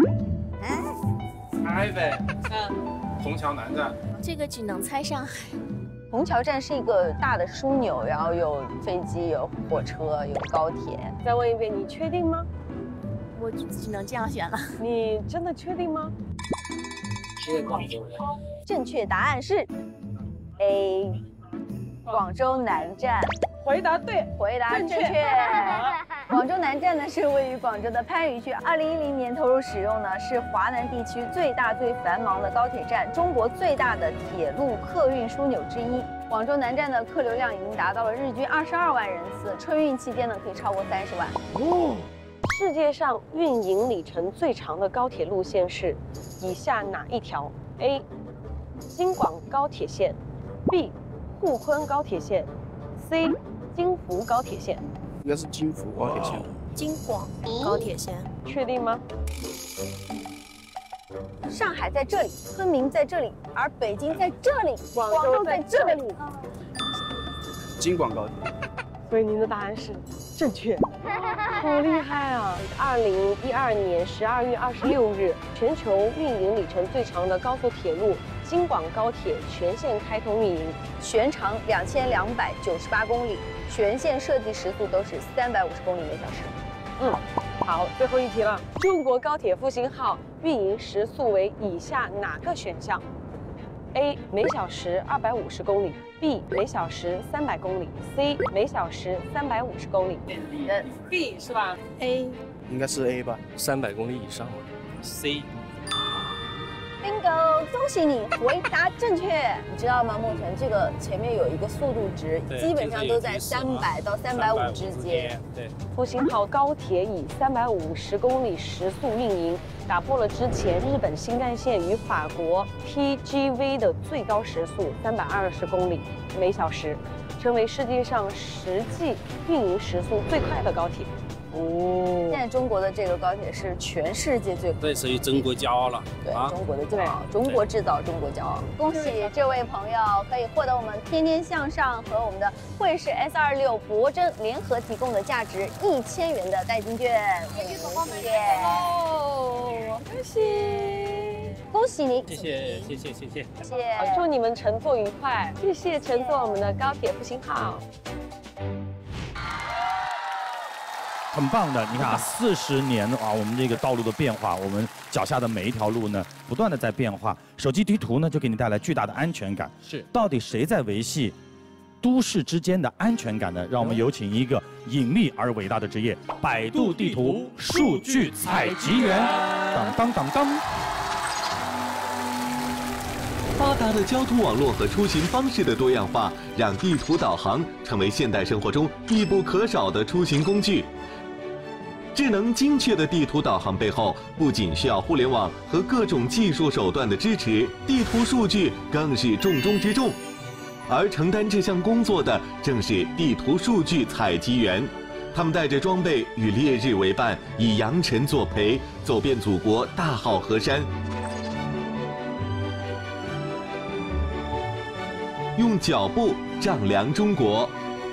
猜呗。嗯。虹桥南站。 这个只能猜上海。 虹桥站是一个大的枢纽，然后有飞机、有火车、有高铁。 再问一遍，你确定吗？ 我只能这样选了。 你真的确定吗？ 是广州人。 正确答案是 A. 广州南站。 回答对， 回答正确。广州南站呢是位于广州的番禺区，二零一零年投入使用呢，是华南地区最大最繁忙的高铁站，中国最大的铁路客运枢纽之一。广州南站的客流量已经达到了日均二十二万人次，春运期间呢可以超过三十万。哦， 世界上运营里程最长的高铁路线是以下哪一条 ？A. 京广高铁线 ，B. 沪昆高铁线 ，C. 京福高铁线。 应该是京福高铁线。 京广高铁线， 确定吗？ 上海在这里，昆明在这里，而北京在这里，广州在这里。 京广高铁。 所以您的答案是正确，好厉害啊！二零一二年十二月二十六日，全球运营里程最长的高速铁路京广高铁全线开通运营， 全长两千两百九十八公里，全线设计时速都是三百五十公里每小时。 嗯，好，最后一题了。中国高铁复兴号运营时速为以下哪个选项 ？A. 每小时二百五十公里 ，B. 每小时三百公里 ，C. 每小时三百五十公里。呃 ，B 是吧 ？A 应该是 A 吧， 三百公里以上吧。C。 Bingo， 恭喜你回答正确。你知道吗？梦辰，这个前面有一个速度值，基本上都在三百到三百五之间。 对， 复兴号高铁以三百五十公里时速运营，打破了之前日本新干线与法国 T G V 的最高时速三百二十公里每小时，成为世界上实际运营时速最快的高铁。 哦，现在中国的这个高铁是全世界最， 这属于中国骄傲了。 对， 啊、 中国的骄傲，中国制造，中国骄傲。恭喜这位朋友可以获得我们天天向上和我们的惠氏 S 二六博臻联合提供的价值一千元的代金券。谢谢宝宝们，哦，恭喜，恭喜你！ 谢谢，谢谢，谢谢， 谢谢，祝你们乘坐愉快，谢谢乘坐我们的高铁复兴号。 很棒的，你看啊，四十年啊，我们这个道路的变化，我们脚下的每一条路呢，不断的在变化。手机地图呢，就给你带来巨大的安全感。 是， 到底谁在维系都市之间的安全感呢？让我们有请一个隐秘而伟大的职业——百度地图数据采集员。当当当当。 发达的交通网络和出行方式的多样化，让地图导航成为现代生活中必不可少的出行工具。智能精确的地图导航背后，不仅需要互联网和各种技术手段的支持，地图数据更是重中之重。而承担这项工作的正是地图数据采集员，他们带着装备与烈日为伴，以扬尘作陪，走遍祖国大好河山，用脚步丈量中国。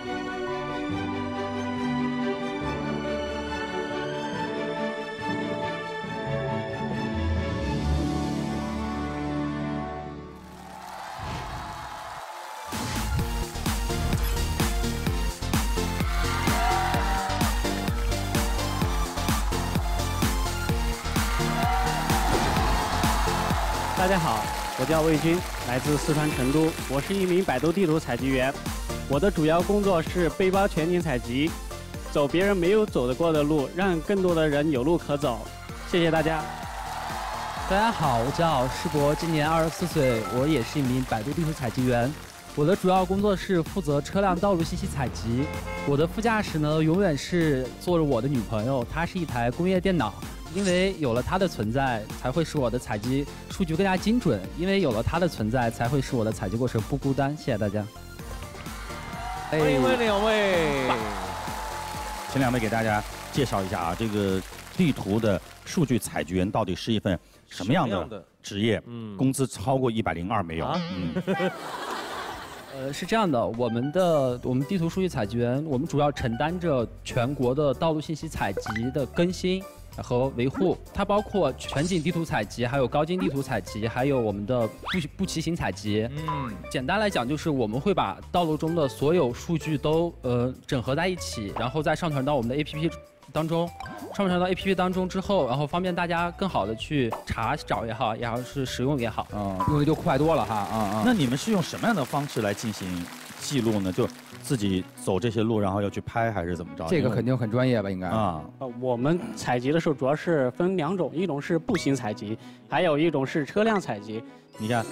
大家好，我叫魏军，来自四川成都，我是一名百度地图采集员。我的主要工作是背包全景采集，走别人没有走得过的路，让更多的人有路可走。谢谢大家。 大家好，我叫世博，今年二十四岁，我也是一名百度地图采集员。我的主要工作是负责车辆道路信息采集。我的副驾驶呢，永远是坐着我的女朋友，她是一台工业电脑。因为有了它的存在，才会使我的采集数据更加精准。因为有了它的存在，才会使我的采集过程不孤单。谢谢大家。 欢迎欢迎两位， 请两位给大家介绍一下啊，这个地图的数据采集员到底是一份什么样的职业？嗯，工资超过一百零二没有？啊、嗯。 呃，是这样的，我们的我们地图数据采集员，我们主要承担着全国的道路信息采集的更新和维护，它包括全景地图采集，还有高精地图采集，还有我们的步步骑行采集。嗯，简单来讲就是我们会把道路中的所有数据都呃整合在一起，然后再上传到我们的 A P P 当中。上传到 A P P 当中之后，然后方便大家更好的去查找也好，也好是使用也好， 嗯， 用的就快多了哈。啊、嗯、啊、嗯。 那你们是用什么样的方式来进行记录呢？就自己走这些路，然后要去拍，还是怎么着？ 这个肯定很专业吧？应该啊。 呃，我们采集的时候主要是分两种，一种是步行采集，还有一种是车辆采集。 你看。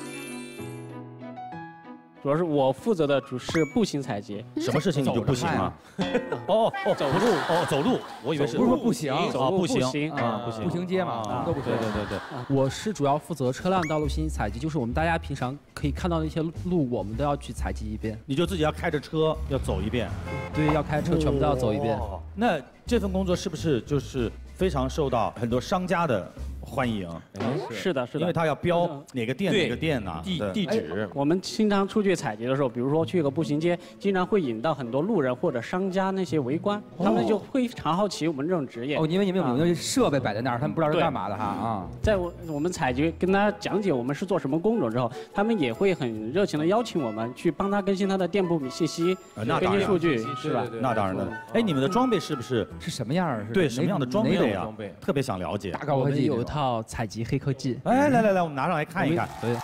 主要是我负责的主是步行采集， 什么事情你就步行吗？哦哦，走路哦，走路，我以为是不是说步行， 走步行啊， 步行步行街嘛， 啊， 都不行。 对对对对， 我是主要负责车辆道路信息采集，就是我们大家平常可以看到的一些路，我们都要去采集一遍。 你就自己要开着车要走一遍？ 对，要开车全部都要走一遍。 那这份工作是不是就是非常受到很多商家的欢迎？ 是的，是的， 因为他要标哪个店哪个店啊， 地地址。我们经常出去采集的时候，比如说去个步行街，经常会引到很多路人或者商家那些围观，他们就非常好奇我们这种职业。 哦，因为你们有那些设备摆在那儿，他们不知道是干嘛的哈啊。 在我我们采集跟他讲解我们是做什么工作之后，他们也会很热情的邀请我们去帮他更新他的店铺信息、更新数据，是吧？ 那当然了。哎，你们的装备是不是是什么样？ 对，什么样的装备啊？特别想了解。 大高科技有一套采集黑科技。 哎，来来来，我们拿上来看一看。 对。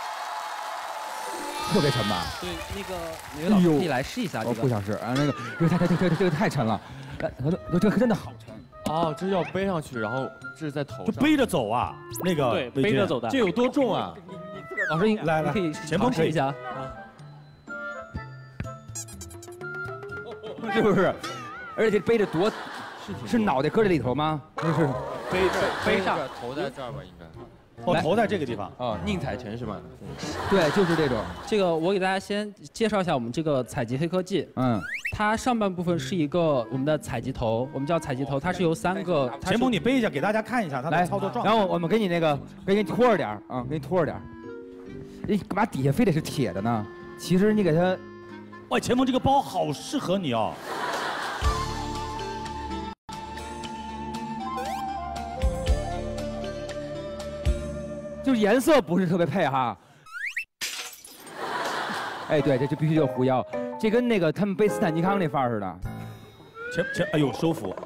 特别沉吧？ 对，那个哪位老师可以来试一下这个？ 不想试啊，那个这个太太这个这个太沉了，哎，这个真的好沉。 哦，这是要背上去，然后这是在头上。 就背着走啊？那个对，背着走的。 这有多重啊？ 老师，你来来， 可以前方试一下啊。是不是？而且这背着多，是脑袋搁这里头吗？那是背背背上，头在这儿吧，应该。 我头在这个地方。 哦，宁采臣是吗？ 对，就是这种。 这个我给大家先介绍一下我们这个采集黑科技。 嗯， 它上半部分是一个我们的采集头，我们叫采集头，它是由三个。 钱鹏，你背一下，给大家看一下它的操作状态。 然后我们给你那个，给你拖着点啊，给你拖着点。你干嘛底下非得是铁的呢？其实你给它， 喂，钱鹏这个包好适合你哦。 就是颜色不是特别配哈。哎，对，这就必须就是狐妖，这跟那个他们背斯坦尼康那范儿似的。 钱钱，哎呦，收服。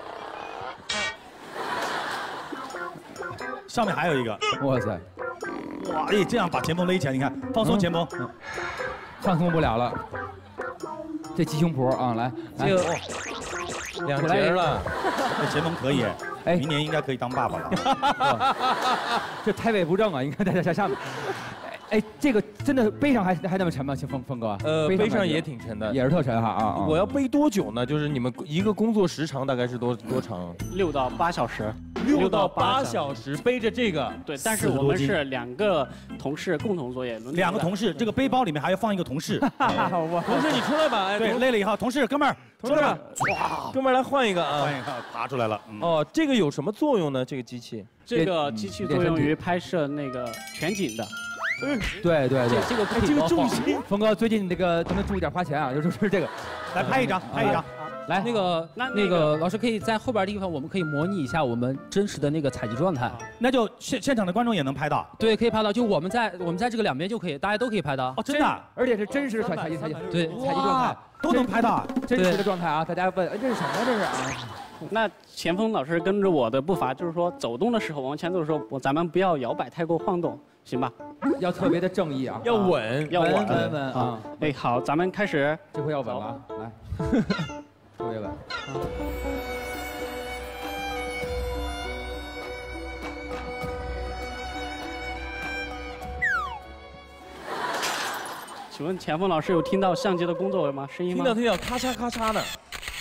上面还有一个， 哇塞， 哇，哎，这样把钱鹏勒起来，你看，放松钱鹏， 嗯，放松不了了。这鸡胸脯啊，来， 这个两节了， 这钱鹏可以，哎，明年应该可以当爸爸了。 这胎位不正啊，应该在在上面。哎，这个真的背上还还那么沉吗？峰峰哥？ 呃，背上也挺沉的， 也是特沉哈啊！ 我要背多久呢？就是你们一个工作时长大概是多多长？ 六到八小时。 六到八小时背着这个， 对，但是我们是两个同事共同作业， 两个同事，这个背包里面还要放一个同事。 同事你出来吧，哎， 对，累了以后，同事哥们儿， 同事，哇，哥们儿来换一个啊， 换一个，爬出来了。 哦，这个有什么作用呢？这个机器？ 这个机器作用于拍摄那个全景的。 嗯，对对对， 这个这个重心，峰哥最近那个咱们注意点花钱啊，就是这个， 来拍一张，拍一张。 来，那个那那个老师可以在后边地方，我们可以模拟一下我们真实的那个采集状态。 那就现现场的观众也能拍到。 对，可以拍到，就我们在我们在这个两边就可以，大家都可以拍到。 哦，真的， 而且是真实采集采集， 对， 采集状态都能拍到， 真实的状态啊！大家问，这是什么呀？这是啊？ 那钱峰老师跟着我的步伐，就是说走动的时候，往前走的时候，我咱们不要摇摆太过晃动，行吧？ 要特别的正义啊， 要稳， 要稳稳稳啊！ 哎，好，咱们开始， 这回要稳了，来，特别稳。 请问钱峰老师有听到相机的工作吗？声音吗？ 听到听到，咔嚓咔嚓的。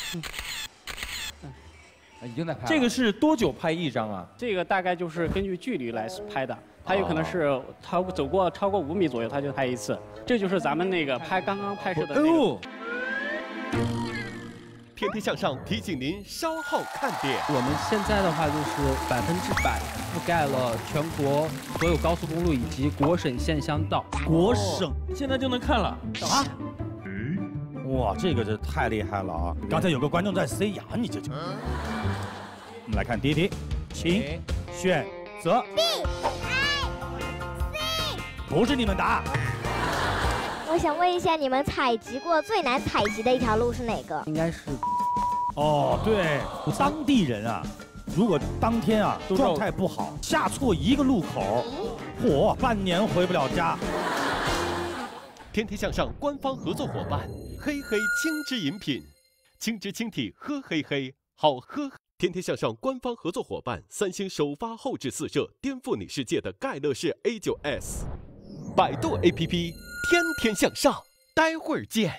已经在拍。 这个是多久拍一张啊？ 这个大概就是根据距离来拍的，它有可能是超走过超过五米左右，它就拍一次。这就是咱们那个拍刚刚拍摄的那个。 天天向上提醒您稍后看点。 我们现在的话就是百分之百覆盖了全国所有高速公路以及国省县乡道。 国省现在就能看了啊？哇，这个是太厉害了啊！刚才有个观众在塞牙，你这就。我们来看第一题，请选择 B I C。 不是你们答。 我想问一下，你们采集过最难采集的一条路是哪个？ 应该是。 哦，对，当地人啊，如果当天啊状态不好，下错一个路口，嚯，半年回不了家。 天天向上官方合作伙伴，黑黑青汁饮品，青汁青体喝黑黑，好喝。天天向上官方合作伙伴，三星首发后置四摄，颠覆你世界的盖乐仕 A 九 S。百度 A P P， 天天向上，待会儿见。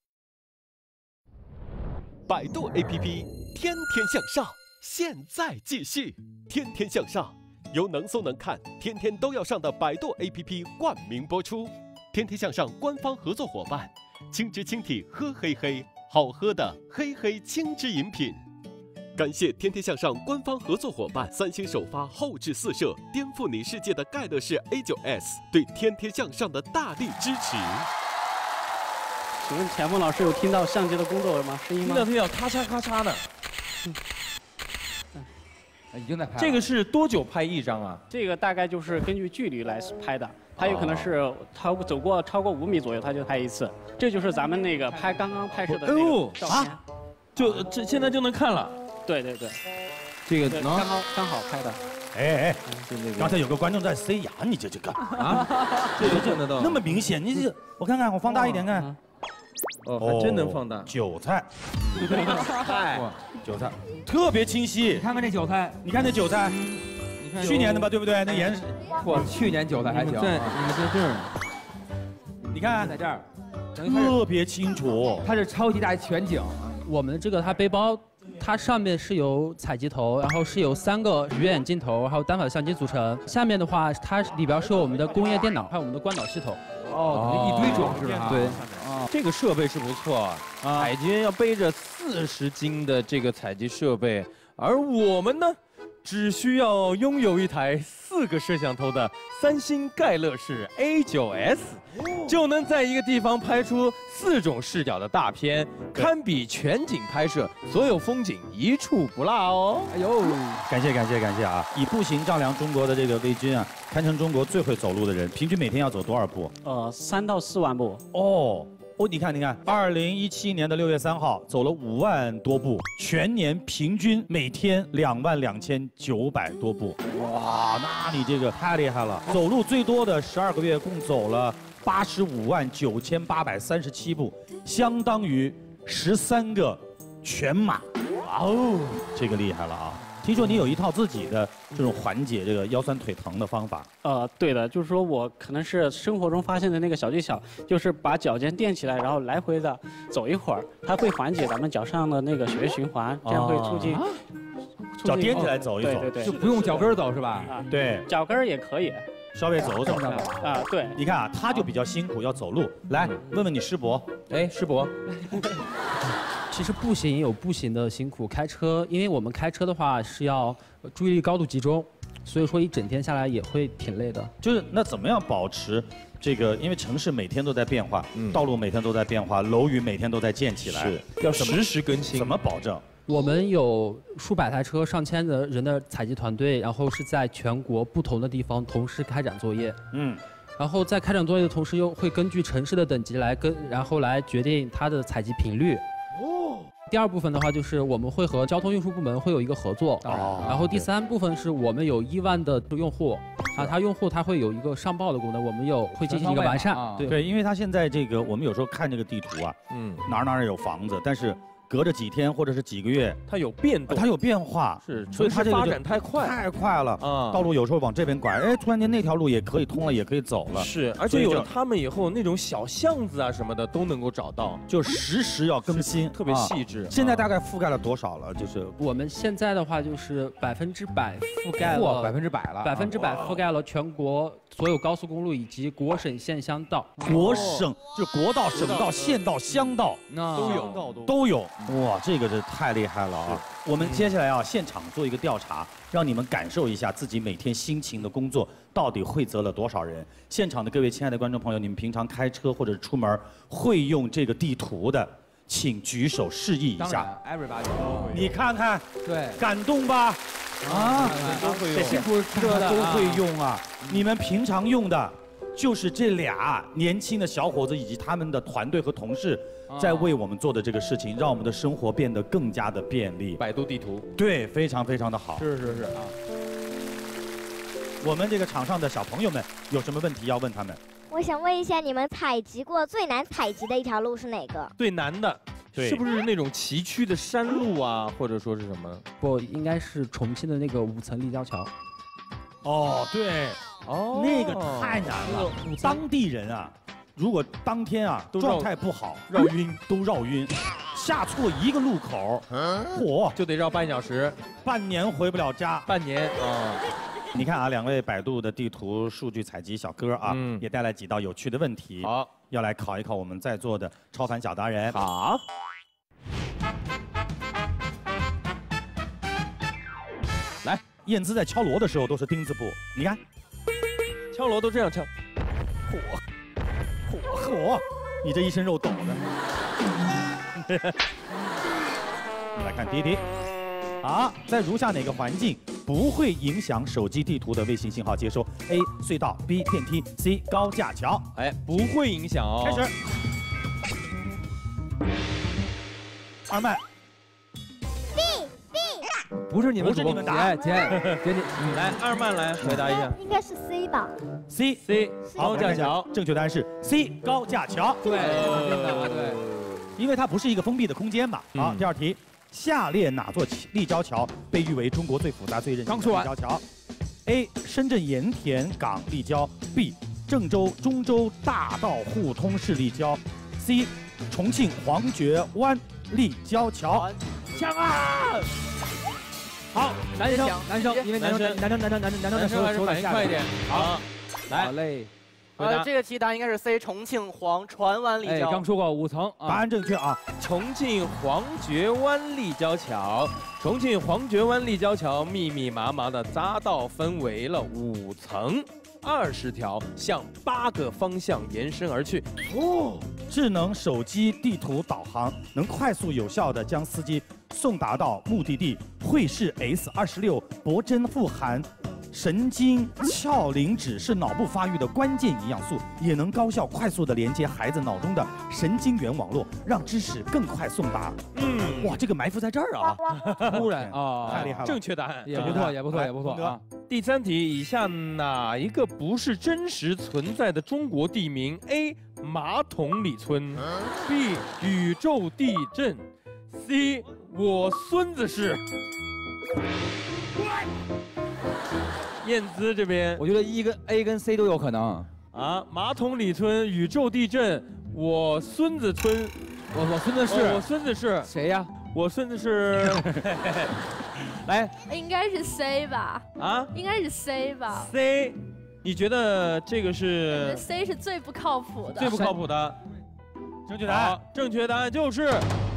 百度 A P P， 天天向上，现在继续。天天向上由能搜能看，天天都要上的百度 A P P 冠名播出。天天向上官方合作伙伴，青汁青体喝黑黑，好喝的黑黑青汁饮品。感谢天天向上官方合作伙伴三星首发后置四摄，颠覆你世界的盖乐仕 A 九 S 对天天向上的大力支持。 请问钱峰老师有听到相机的工作吗？声音吗？ 听到听到，咔嚓咔嚓的。 已经在拍。 这个是多久拍一张啊？ 这个大概就是根据距离来拍的，它有可能是超走过超过五米左右，它就拍一次。这就是咱们那个拍刚刚拍摄的那个照片。 啊，就这现在就能看了。 对对对， 这个刚好刚好拍的。 哎哎，刚才有个观众在塞牙，你这这个啊，这个看得到， 那么明显，你这我看看，我放大一点看。 哦，还真能放大。 韭菜， 菜， 韭菜特别清晰。 你看看这韭菜， 你看这韭菜， 你看去年的吧，对不对？那颜， 哇，去年韭菜还行。 在你们在这儿， 你看在这儿， 特别清楚。 它是超级大全景。 我们这个它背包。 它上面是由采集头，然后是由三个鱼眼镜头，还有单反相机组成。下面的话，它里边是有我们的工业电脑，还有我们的关导系统。 哦，一堆装置啊。 对， 啊，这个设备是不错啊。采集员要背着四十斤的这个采集设备，而我们呢，只需要拥有一台四个摄像头的三星盖乐世 A 九 S， 就能在一个地方拍出四种视角的大片，堪比全景拍摄，所有风景一处不落哦。 哎呦，感谢感谢感谢啊！以步行丈量中国的这个魏军啊，堪称中国最会走路的人，平均每天要走多少步？ 呃，三到四万步。 哦。哦，你看，你看，二零一七年的六月三号走了五万多步，全年平均每天两万两千九百多步。哇，那你这个太厉害了！走路最多的十二个月共走了八十五万九千八百三十七步，相当于十三个全马。哇哦，这个厉害了啊！听说你有一套自己的这种缓解这个腰酸腿疼的方法。 呃，对的，就是说我可能是生活中发现的那个小技巧，就是把脚尖垫起来，然后来回的走一会儿，它会缓解咱们脚上的那个血液循环，这样会促进。 脚踮起来走一走， 对对对， 就不用脚跟走是吧？ 啊， 对， 脚跟也可以。 稍微走走啊，对， 你看啊，他就比较辛苦，要走路。来，问问你师伯， 哎，师伯， 其实步行也有步行的辛苦，开车，因为我们开车的话是要注意力高度集中，所以说一整天下来也会挺累的。 就是那怎么样保持这个？因为城市每天都在变化，嗯、道路每天都在变化，楼宇每天都在建起来， 是要实时更新。 怎么保证？ 我们有数百台车、上千的人的采集团队，然后是在全国不同的地方同时开展作业。嗯，然后在开展作业的同时，又会根据城市的等级来跟，然后来决定它的采集频率。哦。第二部分的话，就是我们会和交通运输部门会有一个合作。哦。然后第三部分是我们有亿万的用户，啊，他用户他会有一个上报的功能，我们有会进行一个完善。 对对，因为他现在这个，我们有时候看这个地图啊，嗯，哪儿哪儿有房子，但是。隔着几天或者是几个月， 它有变动， 它有变化， 是， 所以它这个发展太快， 太快了啊！道路有时候往这边拐，哎，突然间那条路也可以通了，也可以走了。 是，而且有了他们以后，那种小巷子啊什么的都能够找到， 就实时要更新， 特别细致。 现在大概覆盖了多少了？就是我们现在的话，就是百分之百覆盖了， 百分之百了， 百分之百覆盖了全国所有高速公路以及国省县乡道。 国省就国道、省道、县道、乡道都有， 都有。哇，这个是。太厉害了啊！我们接下来啊，现场做一个调查，让你们感受一下自己每天辛勤的工作到底惠泽了多少人。现场的各位亲爱的观众朋友，你们平常开车或者出门会用这个地图的，请举手示意一下。 everybody， 你看看， 对， 感动吧？啊， 都会用， 辛苦车的都会用啊！你们平常用的。就是这俩年轻的小伙子以及他们的团队和同事，在为我们做的这个事情，让我们的生活变得更加的便利。 百度地图， 对，非常非常的好。 是是是啊。 我们这个场上的小朋友们有什么问题要问他们？ 我想问一下，你们采集过最难采集的一条路是哪个？ 最难的，是不是那种崎岖的山路啊，或者说是什么？ 不，应该是重庆的那个五层立交桥。 哦，对。哦，那个太难了。当地人啊，如果当天啊状态不好， 绕晕都绕晕，下错一个路口，嚯， 就得绕半小时， 半年回不了家。 半年啊！ 你看啊，两位百度的地图数据采集小哥啊，也带来几道有趣的问题， 好， 要来考一考我们在座的超凡小达人。 好。 来，燕姿在敲锣的时候都是丁字步，你看。 敲锣都这样敲， 嚯嚯嚯！你这一身肉抖的。来看第一题，啊，在如下哪个环境不会影响手机地图的卫星信号接收 ？A. 隧道 B. 电梯 C. 高架桥。 哎，不会影响哦。 开始。二麦。 不是你们， 不是你们答， 姐姐，给你， 来，二曼来回答一下。 应该是 C 吧 ？C C 高架桥， 正确答案是 C 高架桥。 对，对， 因为它不是一个封闭的空间嘛。好，第二题，下列哪座立交桥被誉为中国最复杂、最韧性的立交桥 ？A. 深圳盐田港立交 B. 郑州中州大道互通式立交 C. 重庆黄觉湾立交桥。 抢啊！好， 男生男生，因为男生男生男生男生男生的时候说的快一点。好，来， 好嘞。 呃，这个题答应该是 C， 重庆黄船湾立交。 哎，刚说过五层， 答案正确啊！ 重庆黄觉湾立交桥，重庆黄觉湾立交桥密密麻麻的匝道分为了五层。二十条向八个方向延伸而去。 哦，智能手机地图导航能快速有效地将司机送达到目的地。惠氏 S 二十六铂真富含神经鞘磷脂，是脑部发育的关键营养素，也能高效快速地连接孩子脑中的神经元网络，让知识更快送达。嗯，哇，这个埋伏在这儿啊！ 突然啊， 太厉害了！ 正确答案也不错，也不错，也不错啊。 第三题，以下哪一个不是真实存在的中国地名 ？A. 马桶里村 ，B. 宇宙地震 ，C. 我孙子是。燕姿这边， 我觉得一跟 A 跟 C 都有可能啊。马桶里村、宇宙地震、我孙子村， 我我孙子是， 我孙子是谁呀？ 我孙子是，来， 应该是 C 吧？ 啊， 应该是 C 吧 ？C， 你觉得这个是 ？C 是最不靠谱的， 最不靠谱的。 正确答案， 正确答案就是。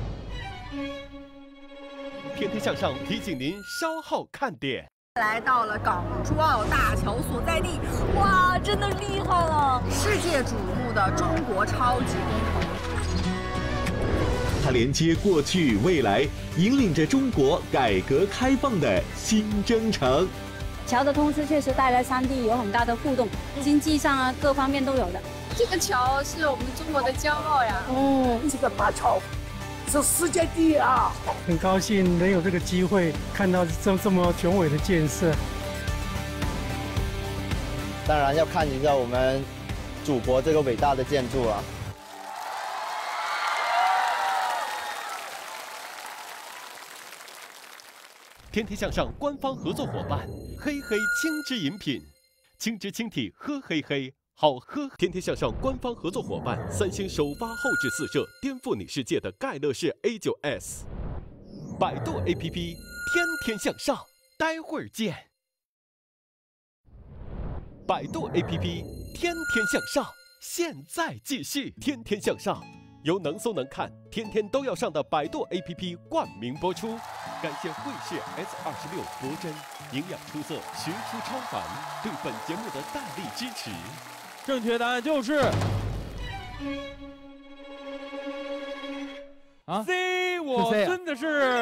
天天向上提醒您稍后看点。 来到了港珠澳大桥所在地，哇，真的厉害了！世界瞩目的中国超级工程， 它连接过去未来，引领着中国改革开放的新征程。 桥的通车确实带来三地有很大的互动，经济上啊各方面都有的。 这个桥是我们中国的骄傲呀！ 嗯， 这个大桥是世界第一啊！ 很高兴能有这个机会看到这这么雄伟的建设。 当然要看一下我们祖国这个伟大的建筑啊。 天天向上官方合作伙伴，黑黑青汁饮品，青汁清体喝黑黑。好喝！天天向上官方合作伙伴，三星首发后置四摄，颠覆你世界的盖乐世 A 九 S。百度 A P P， 天天向上，待会儿见。百度 A P P， 天天向上，现在继续。天天向上，由能搜能看，天天都要上的百度 A P P 冠名播出。感谢惠氏 S 二十六铂真，营养出色，学出超凡，对本节目的大力支持。 正确答案就是啊 C， 我孙子是。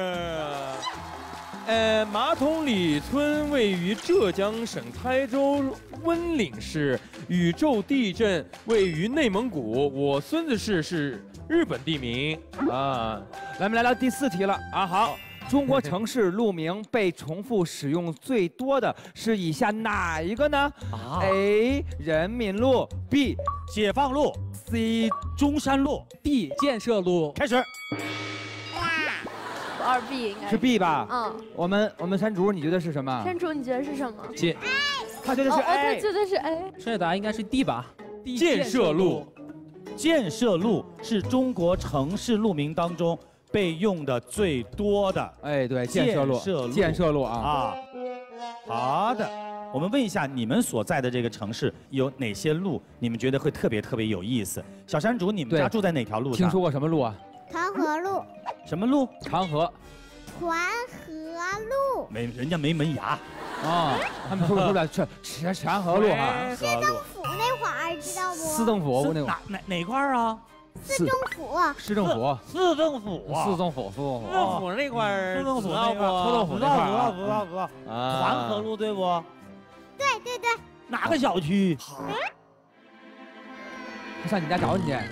呃，马桶里村位于浙江省台州温岭市，宇宙地震位于内蒙古，我孙子市是日本地名啊。 咱们来到第四题了啊，好。中国城市路名被重复使用最多的是以下哪一个呢、啊、？A. 人民路 ，B. 解放路 ，C. 中山路 ，D. 建设路。 开始。 二 B 应该是 B 吧？ 嗯。 我们我们山竹，你觉得是什么？ 山竹，你觉得是什么？ 建。他觉得是 A。 哦，他觉得是 A。 正确答案应该是 D 吧？ 建设路。 建设路是中国城市路名当中被用的最多的。 哎，对，建设路。建设路啊。 啊。好的，我们问一下你们所在的这个城市有哪些路，你们觉得会特别特别有意思？小山竹，你们家住在哪条路上？ 听说过什么路啊？ 长河路。 什么路？ 长河。 团河路。 没，人家没门牙。 啊，他们说说的是长长河路啊。 市政府那块儿知道不？ 市政府那哪哪哪块儿啊？ 市政府。 市政府。 市政府啊。 市政府，市政府。 市政府那块儿。 市政府那块儿。 市政府那块儿。不知道不知道不知道。团河路对不？ 对对对。 哪个小区？ 我上你家找你去。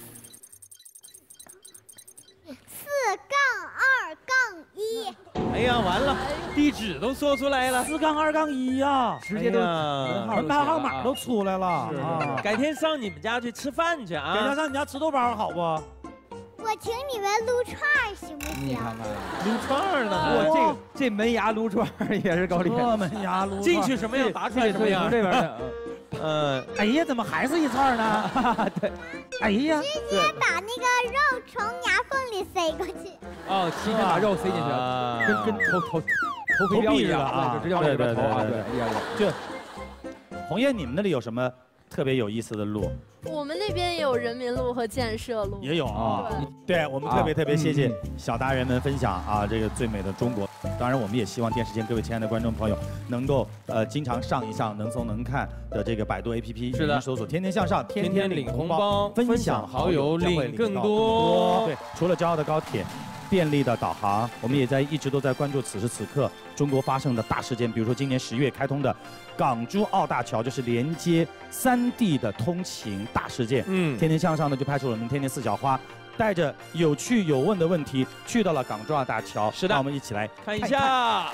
四杠二杠一。 哎呀，完了，地址都说出来了。 四杠二杠一呀， 直接都门牌号码都出来了啊！改天上你们家去吃饭去啊！ 改天上你家吃豆包好不？ 我请你们撸串行不行？ 你看看， 撸串呢？ 我这这门牙撸串也是够厉害。 门牙撸进去什么样，拔出来什么样。 这边的呃， 哎呀，怎么还是一串呢？对，哎呀， 直接把那个肉从牙缝里塞过去。 哦，提前把肉塞进去， 啊、 跟跟头头头皮标一样啊，就直接往里边投啊，对，厉害厉害。 就红叶，你们那里有什么特别有意思的路？ 我们那边也有人民路和建设路， 也有啊。对，我们特别特别谢谢小达人们分享啊，这个最美的中国。当然，我们也希望电视前各位亲爱的观众朋友能够呃经常上一上能搜能看的这个百度 A P P， 是的， 搜索“天天向上”， 天天领红包， 分享好友领更多。对，除了骄傲的高铁。便利的导航，我们也在一直都在关注此时此刻中国发生的大事件，比如说今年十月开通的港珠澳大桥，就是连接三地的通勤大事件。嗯，天天向上呢就派出了我们天天四小花，带着有趣有问的问题去到了港珠澳大桥。是的，让我们一起来看一下。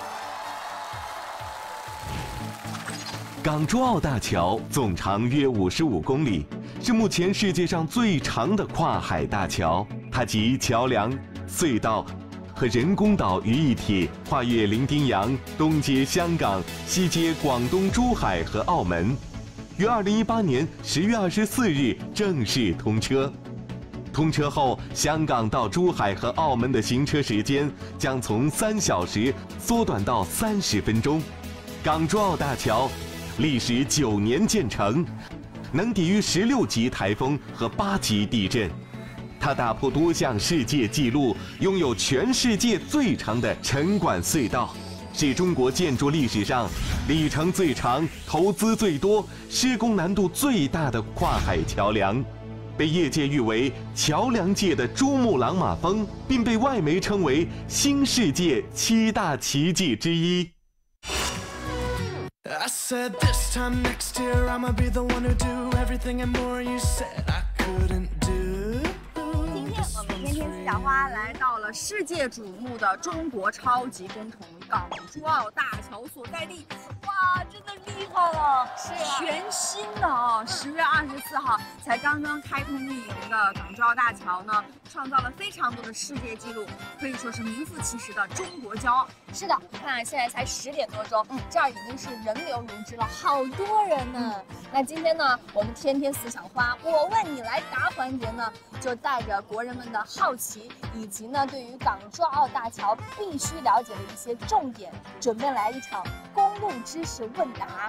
港珠澳大桥总长约五十五公里，是目前世界上最长的跨海大桥。它集桥梁、隧道和人工岛于一体，跨越伶仃洋，东接香港，西接广东珠海和澳门。于二零一八年十月二十四日正式通车。通车后，香港到珠海和澳门的行车时间将从三小时缩短到三十分钟。港珠澳大桥历时九年建成，能抵御十六级台风和八级地震。它打破多项世界纪录，拥有全世界最长的沉管隧道，是中国建筑历史上里程最长、投资最多、施工难度最大的跨海桥梁，被业界誉为桥梁界的珠穆朗玛峰，并被外媒称为新世界七大奇迹之一。I said this time next year I'ma be the one who do everything and more you said I couldn't do。 今天我们天天四小花来到了世界瞩目的中国超级工程港珠澳大桥所在地，哇，真的厉害了！是啊，全新的啊，十月二十四号才刚刚开通运营的港珠澳大桥呢，创造了非常多的世界纪录，可以说是名副其实的中国骄傲。是的，你看现在才十点多钟，嗯，这儿已经是人流如织了，好多人呢。嗯、那今天呢，我们天天四小花，我问你来答环节呢，就带着国人们的好奇，以及呢对于港珠澳大桥必须了解的一些重点，准备来一场公路知识问答。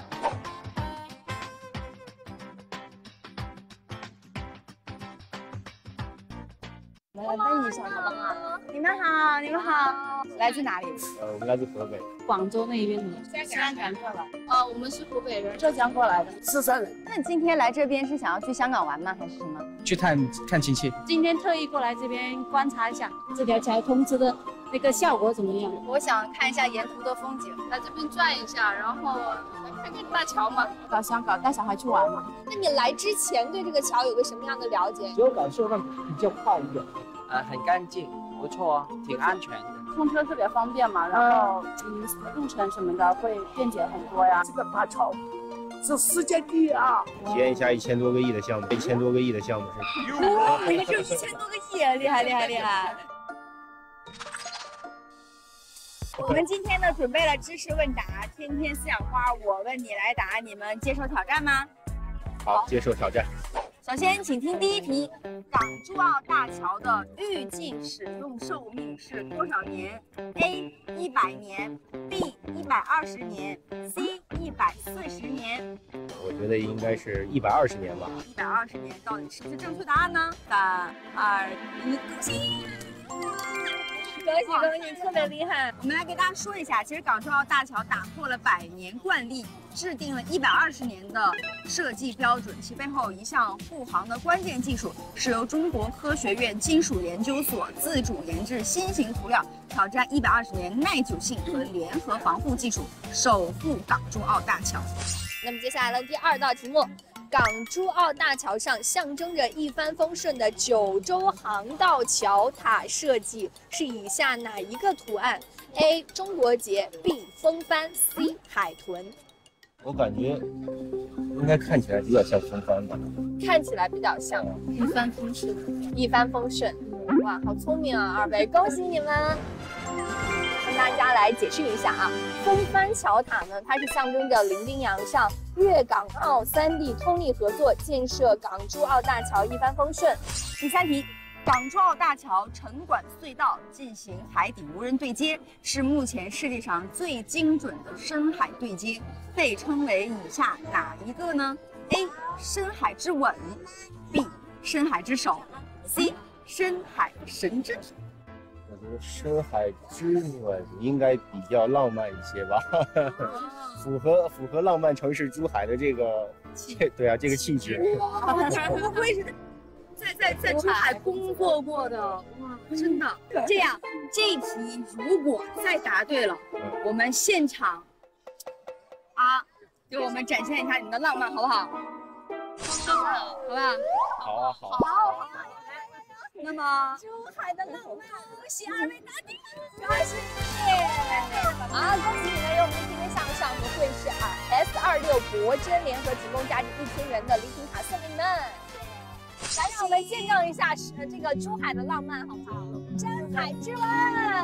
来问一下好不好？你们好，你们好，来自哪里？ 呃，我们来自河北， 广州那边的。 香港过来。 呃，我们是湖北人， 浙江过来的。 四川人。 那你今天来这边是想要去香港玩吗？还是什么？ 去看看亲戚。 今天特意过来这边观察一下这条桥通车的那个效果怎么样？ 我想看一下沿途的风景， 来这边转一下，然后来看看大桥嘛。到香港带小孩去玩嘛。 那你来之前对这个桥有个什么样的了解？ 只有感受上比较快一点。 呃，很干净，不错啊，挺安全的。 通车特别方便嘛，然后嗯，路程什么的会便捷很多呀。 这个大桥是世界第一啊！ 体验一下一千多个亿的项目，一千多个亿的项目是。 哇，也就一千多个亿，厉害厉害厉害！我们今天呢准备了知识问答，天天四小花，我问你来答，你们接受挑战吗？ 好，接受挑战。 首先，请听第一题：港珠澳大桥的预计使用寿命是多少年 ？A. 一百年 ，B. 一百二十年 ，C. 一百四十年。 我觉得应该是一百二十年吧。 一百二十年到底是不是正确答案呢？三、二、一，恭喜！恭喜恭喜，特别厉害！我们来给大家说一下，其实港珠澳大桥打破了百年惯例，制定了一百二十年的设计标准，其背后有一项护航的关键技术，是由中国科学院金属研究所自主研制新型涂料，挑战一百二十年耐久性和联合防护技术，守护港珠澳大桥。那么接下来的第二道题目。港珠澳大桥上象征着一帆风顺的九州航道桥塔设计是以下哪一个图案 ？A. 中国结 B. 风帆 C. 海豚。 我感觉应该看起来比较像风帆吧。 看起来比较像一帆风顺， 一帆风顺。哇，好聪明啊，二位，恭喜你们！跟大家大家来解释一下啊。风帆桥塔呢，它是象征着伶仃洋上，粤港澳三地通力合作，建设港珠澳大桥一帆风顺。第三题。 港珠澳大桥城管隧道进行海底无人对接，是目前世界上最精准的深海对接，被称为以下哪一个呢 ？A. 深海之吻 ，B. 深海之手 ，C. 深海神针。 我觉得深海之吻应该比较浪漫一些吧，符合符合浪漫城市珠海的这个，这对啊这个气质。 不愧是。 在在在珠海工作过的，哇，真的这样。这一题如果再答对了，我们现场啊，给我们展现一下你们的浪漫，好不好？好，好不好？ 好啊，好。 好，好。那么珠海的浪漫，恭喜二位答对，恭喜！好，恭喜你们由明天的向上和贵士尔 S 二六铂珍联合提供价值一千元的礼品卡送给你们。 来，让我们见证一下是这个珠海的浪漫，好不好？深海之吻。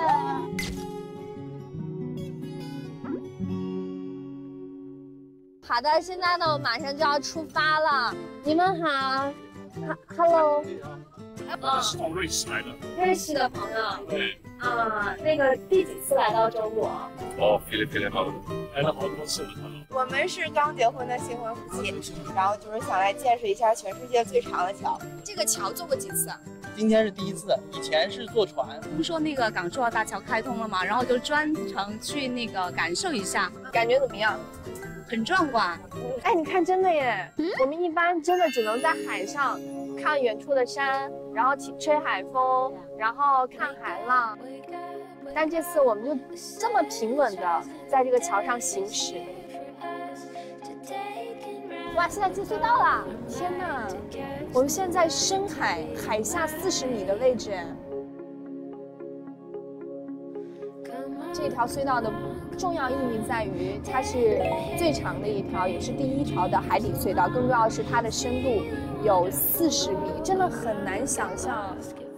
好的，现在呢，我马上就要出发了。你们好 ，Hello。 我是从瑞士来的。 瑞士的朋友。 对。 啊，那个第几次来到中国？ 哦，菲律宾好，来了好多次了。 我们是刚结婚的新婚夫妻，然后就是想来见识一下全世界最长的桥。 这个桥坐过几次啊？ 今天是第一次，以前是坐船。 听说那个港珠澳大桥开通了嘛，然后就专程去那个感受一下， 感觉怎么样？ 很壮观。 哎，你看，真的耶！嗯、我们一般真的只能在海上看远处的山，然后吹海风，然后看海浪。但这次我们就这么平稳的在这个桥上行驶。 哇！现在进隧道了！天哪，我们现在在深海海下四十米的位置。这条隧道的重要意义在于，它是最长的一条，也是第一条的海底隧道。更重要的是，它的深度有四十米，真的很难想象。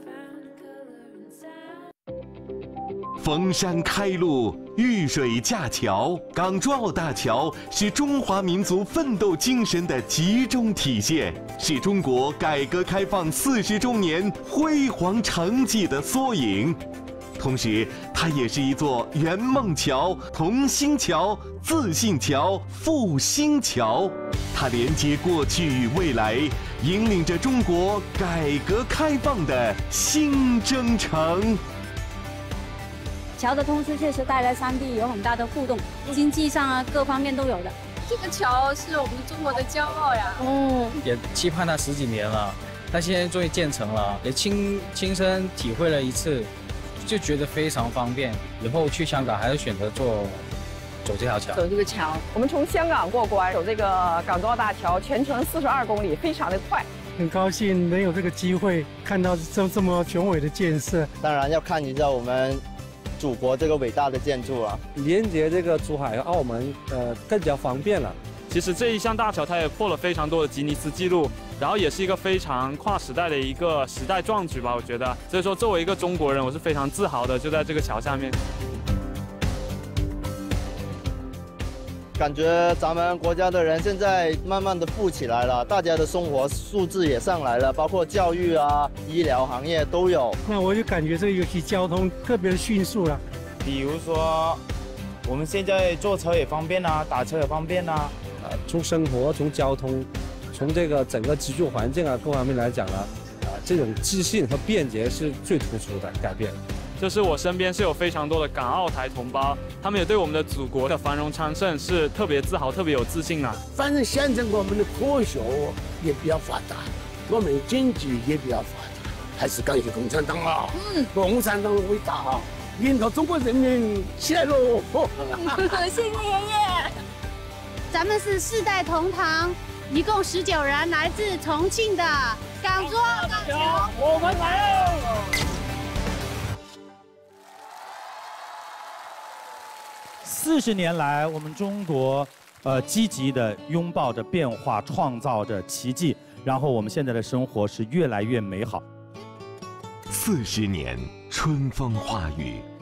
逢山开路，遇水架桥，港珠澳大桥是中华民族奋斗精神的集中体现，是中国改革开放四十周年辉煌成绩的缩影。同时，它也是一座圆梦桥、同心桥、自信桥、复兴桥。它连接过去与未来，引领着中国改革开放的新征程。 桥的通车确实带来三地有很大的互动，经济上啊各方面都有的。 这个桥是我们中国的骄傲呀！ 嗯， 也期盼它十几年了，它现在终于建成了，也亲亲身体会了一次，就觉得非常方便。以后去香港还是选择坐走这条桥。 走这个桥，我们从香港过关，走这个港珠澳大桥，全程四十二公里，非常的快。 很高兴能有这个机会看到这这么雄伟的建设， 当然要看一下我们祖国这个伟大的建筑啊， 连接这个珠海和澳门，呃，更加方便了。 其实这一项大桥它也破了非常多的吉尼斯纪录，然后也是一个非常跨时代的一个时代壮举吧，我觉得。所以说，作为一个中国人，我是非常自豪的，就在这个桥下面。 感觉咱们国家的人现在慢慢的富起来了，大家的生活素质也上来了，包括教育啊、医疗行业都有。 那我就感觉这个尤其交通特别的迅速了。 比如说，我们现在坐车也方便啊，打车也方便啊。 呃，从生活、从交通、从这个整个居住环境啊各方面来讲呢，啊、呃，这种自信和便捷是最突出的改变。 就是我身边是有非常多的港澳台同胞，他们也对我们的祖国的繁荣昌盛是特别自豪、特别有自信啊。 反正现在我们的科学也比较发达，我们经济也比较发达，还是感谢共产党啊！嗯，共产党伟大啊，领导中国人民起来喽！ 谢谢爷爷。 咱们是四代同堂，一共十九人，来自重庆的港珠澳大桥， 我们来喽！ 四十年来，我们中国呃积极的拥抱着变化，创造着奇迹，然后我们现在的生活是越来越美好。 四十年，春风化雨，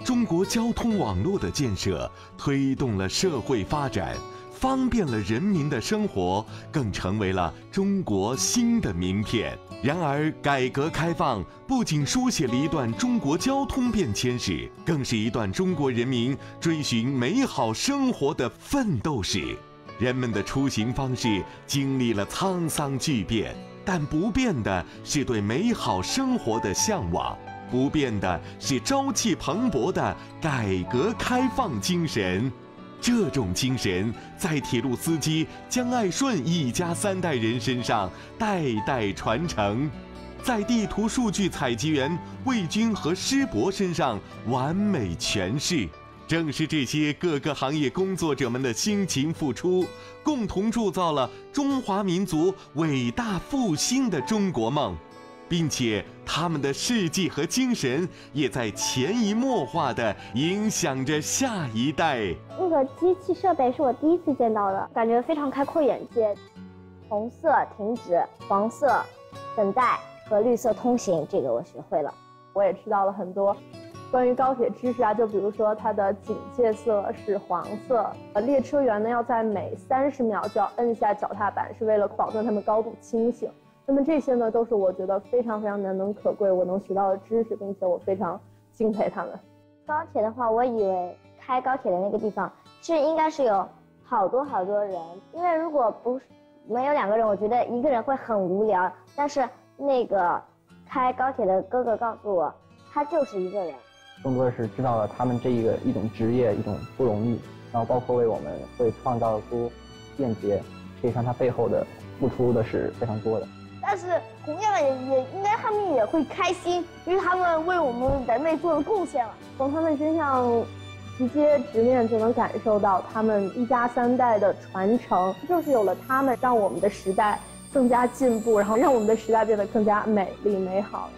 中国交通网络的建设推动了社会发展，方便了人民的生活，更成为了中国新的名片。然而，改革开放不仅书写了一段中国交通变迁史，更是一段中国人民追寻美好生活的奋斗史。人们的出行方式经历了沧桑巨变，但不变的是对美好生活的向往，不变的是朝气蓬勃的改革开放精神。这种精神在铁路司机江爱顺一家三代人身上代代传承，在地图数据采集员魏军和施博身上完美诠释。正是这些各个行业工作者们的辛勤付出，共同铸造了中华民族伟大复兴的中国梦，并且他们的事迹和精神也在潜移默化地影响着下一代。 那个机器设备是我第一次见到的，感觉非常开阔眼界。红色停止，黄色等待和绿色通行，这个我学会了。 我也知道了很多关于高铁知识啊，就比如说它的警戒色是黄色，呃，列车员呢要在每三十秒就要摁下脚踏板，是为了保证他们高度清醒。那么这些呢，都是我觉得非常非常难能可贵，我能学到的知识，并且我非常敬佩他们。 高铁的话，我以为开高铁的那个地方是应该是有好多好多人，因为如果不是没有两个人，我觉得一个人会很无聊。但是那个开高铁的哥哥告诉我，他就是一个人。 更多的是知道了他们这一个一种职业一种不容易，然后包括为我们会创造出便捷，实际上它背后的付出的是非常多的。 但是同样也也应该他们也会开心，因为他们为我们人类做了贡献了。 从他们身上直接直面就能感受到他们一家三代的传承，就是有了他们，让我们的时代更加进步，然后让我们的时代变得更加美丽美好。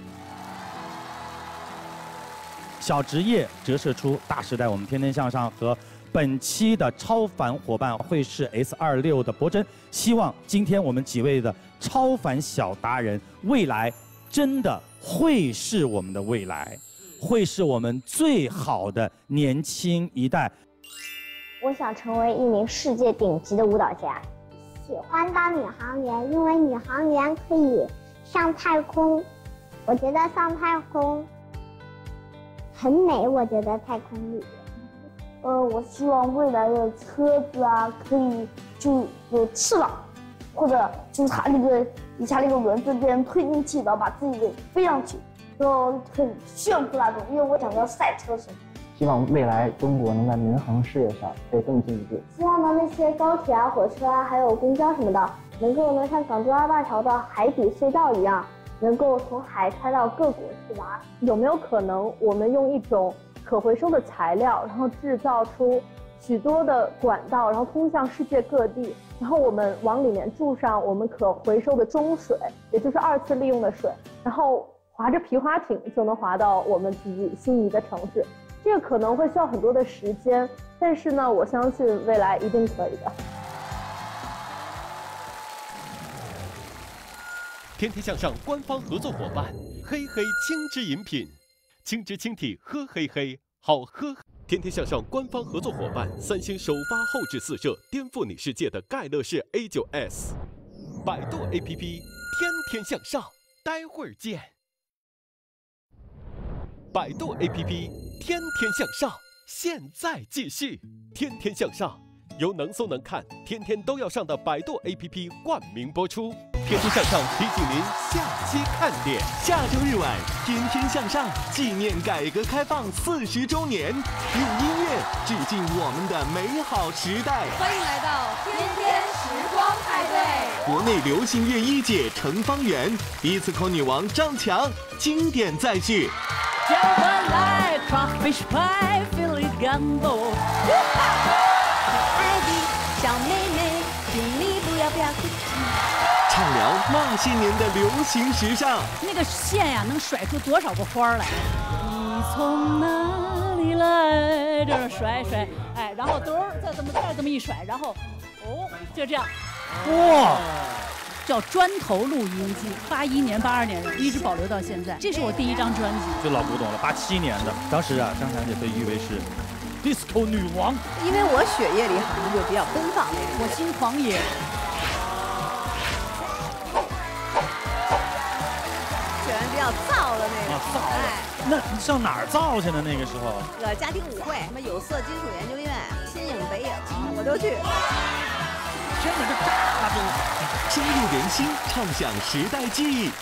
小职业折射出大时代，我们天天向上和本期的超凡伙伴会是 S 二十六的博真，希望今天我们几位的超凡小达人，未来真的会是我们的未来，会是我们最好的年轻一代。 我想成为一名世界顶级的舞蹈家。 喜欢当宇航员，因为宇航员可以上太空。我觉得上太空很美，我觉得太空里。 呃，我希望未来的车子啊，可以就有翅膀，或者就它那个底下那个轮子变成推进器，然后把自己给飞上去，然后很炫酷那种。因为我想当赛车手。 希望未来中国能在民航事业上可以更进一步。 希望呢那些高铁啊、火车啊，还有公交什么的，能够呢像港珠澳大桥的海底隧道一样，能够从海开到各国去玩。 有没有可能我们用一种可回收的材料，然后制造出许多的管道，然后通向世界各地，然后我们往里面注上我们可回收的中水，也就是二次利用的水，然后划着皮划艇就能划到我们自己心仪的城市。这个可能会需要很多的时间，但是呢，我相信未来一定可以的。 天天向上官方合作伙伴，黑黑青汁饮品，青汁青体喝黑黑，好喝。天天向上官方合作伙伴，三星首发后置四摄，颠覆你世界的盖乐仕 A 九 S， 百度 A P P， 天天向上，待会儿见。百度 A P P， 天天向上，现在继续。天天向上由能搜能看天天都要上的百度 A P P 冠名播出。天天向上提醒您下期看点，下周日晚天天向上纪念改革开放四十周年，用音乐致敬我们的美好时代。 欢迎来到天天时光派对。 国内流行乐一姐程方圆，第一次口女王张强，经典再续。 叫我来 crawfish pie Philly gumbo， 爱的小妹妹，请你不要不要客气。 畅聊那些年的流行时尚， 那个线呀，能甩出多少个花来？你从哪里来？这甩甩，哎，然后兜儿再这么再这么一甩，然后哦，就这样。 哇！ 叫《砖头录音机》，八一年、八二年的，一直保留到现在。这是我第一张专辑， 就老古董了，八七年的。当时啊，张小姐被誉为是 disco 女王， 因为我血液里好像就比较奔放那种， 火星狂野。 喜欢比较燥的那种。 啊，燥的。 哎， 那你上哪儿造去呢？那个时候？ 这个家庭舞会，什么有色金属研究院、新影、北影，我都去。 真的是炸住！ 深入人心，唱响时代记忆。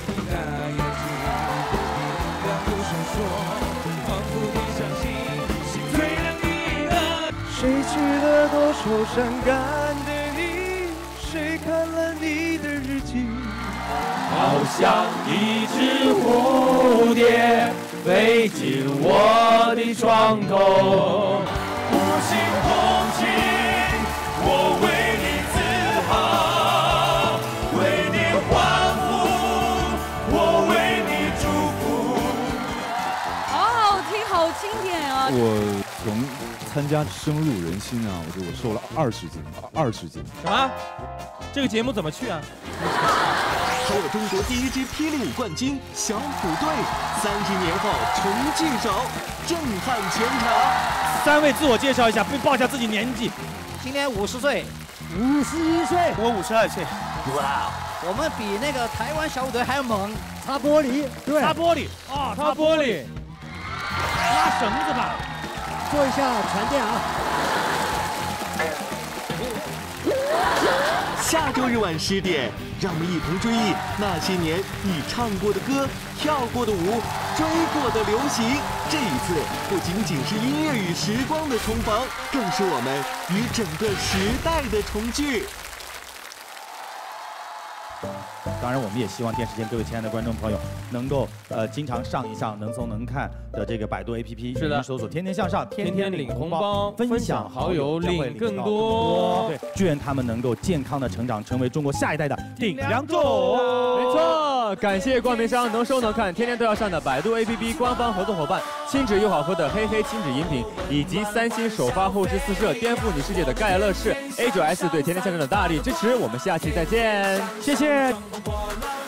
谁去了多愁善感的你？谁看了你的日记？好像一只蝴蝶飞进我的窗口，无心同情，我为你自豪，为你欢呼，我为你祝福。 好好听，好经典啊！ 我从参加深入人心啊，我觉得我瘦了二十斤，二十斤。 什么？这个节目怎么去啊？ 还有中国第一支霹雳舞冠军小虎队，三十年后重聚首，震撼全场。 三位自我介绍一下，并报一下自己年纪。 今年五十岁， 五十一岁， 我五十二岁。 哇， 我们比那个台湾小虎队还要猛。 擦玻璃，对， 擦玻璃啊，擦玻璃，拉绳子吧， 做一下传电啊。 下周日晚十点，让我们一同追忆那些年你唱过的歌、跳过的舞、追过的流行。这一次不仅仅是音乐与时光的重逢，更是我们与整个时代的重聚。 当然，我们也希望电视前各位亲爱的观众朋友能够呃经常上一上能搜能看的这个百度 A P P， 是的， 搜索天天向上， 天天领红包， 分享好友领更多。 对，祝愿他们能够健康的成长，成为中国下一代的顶梁柱。 没错，感谢冠名商能收能看天天都要上的百度 A P P 官方合作伙伴，亲子又好喝的黑黑亲子饮品，以及三星首发后置四摄颠覆你世界的盖乐视 A 九 S 对天天向上的大力支持。我们下期再见， 谢谢。 我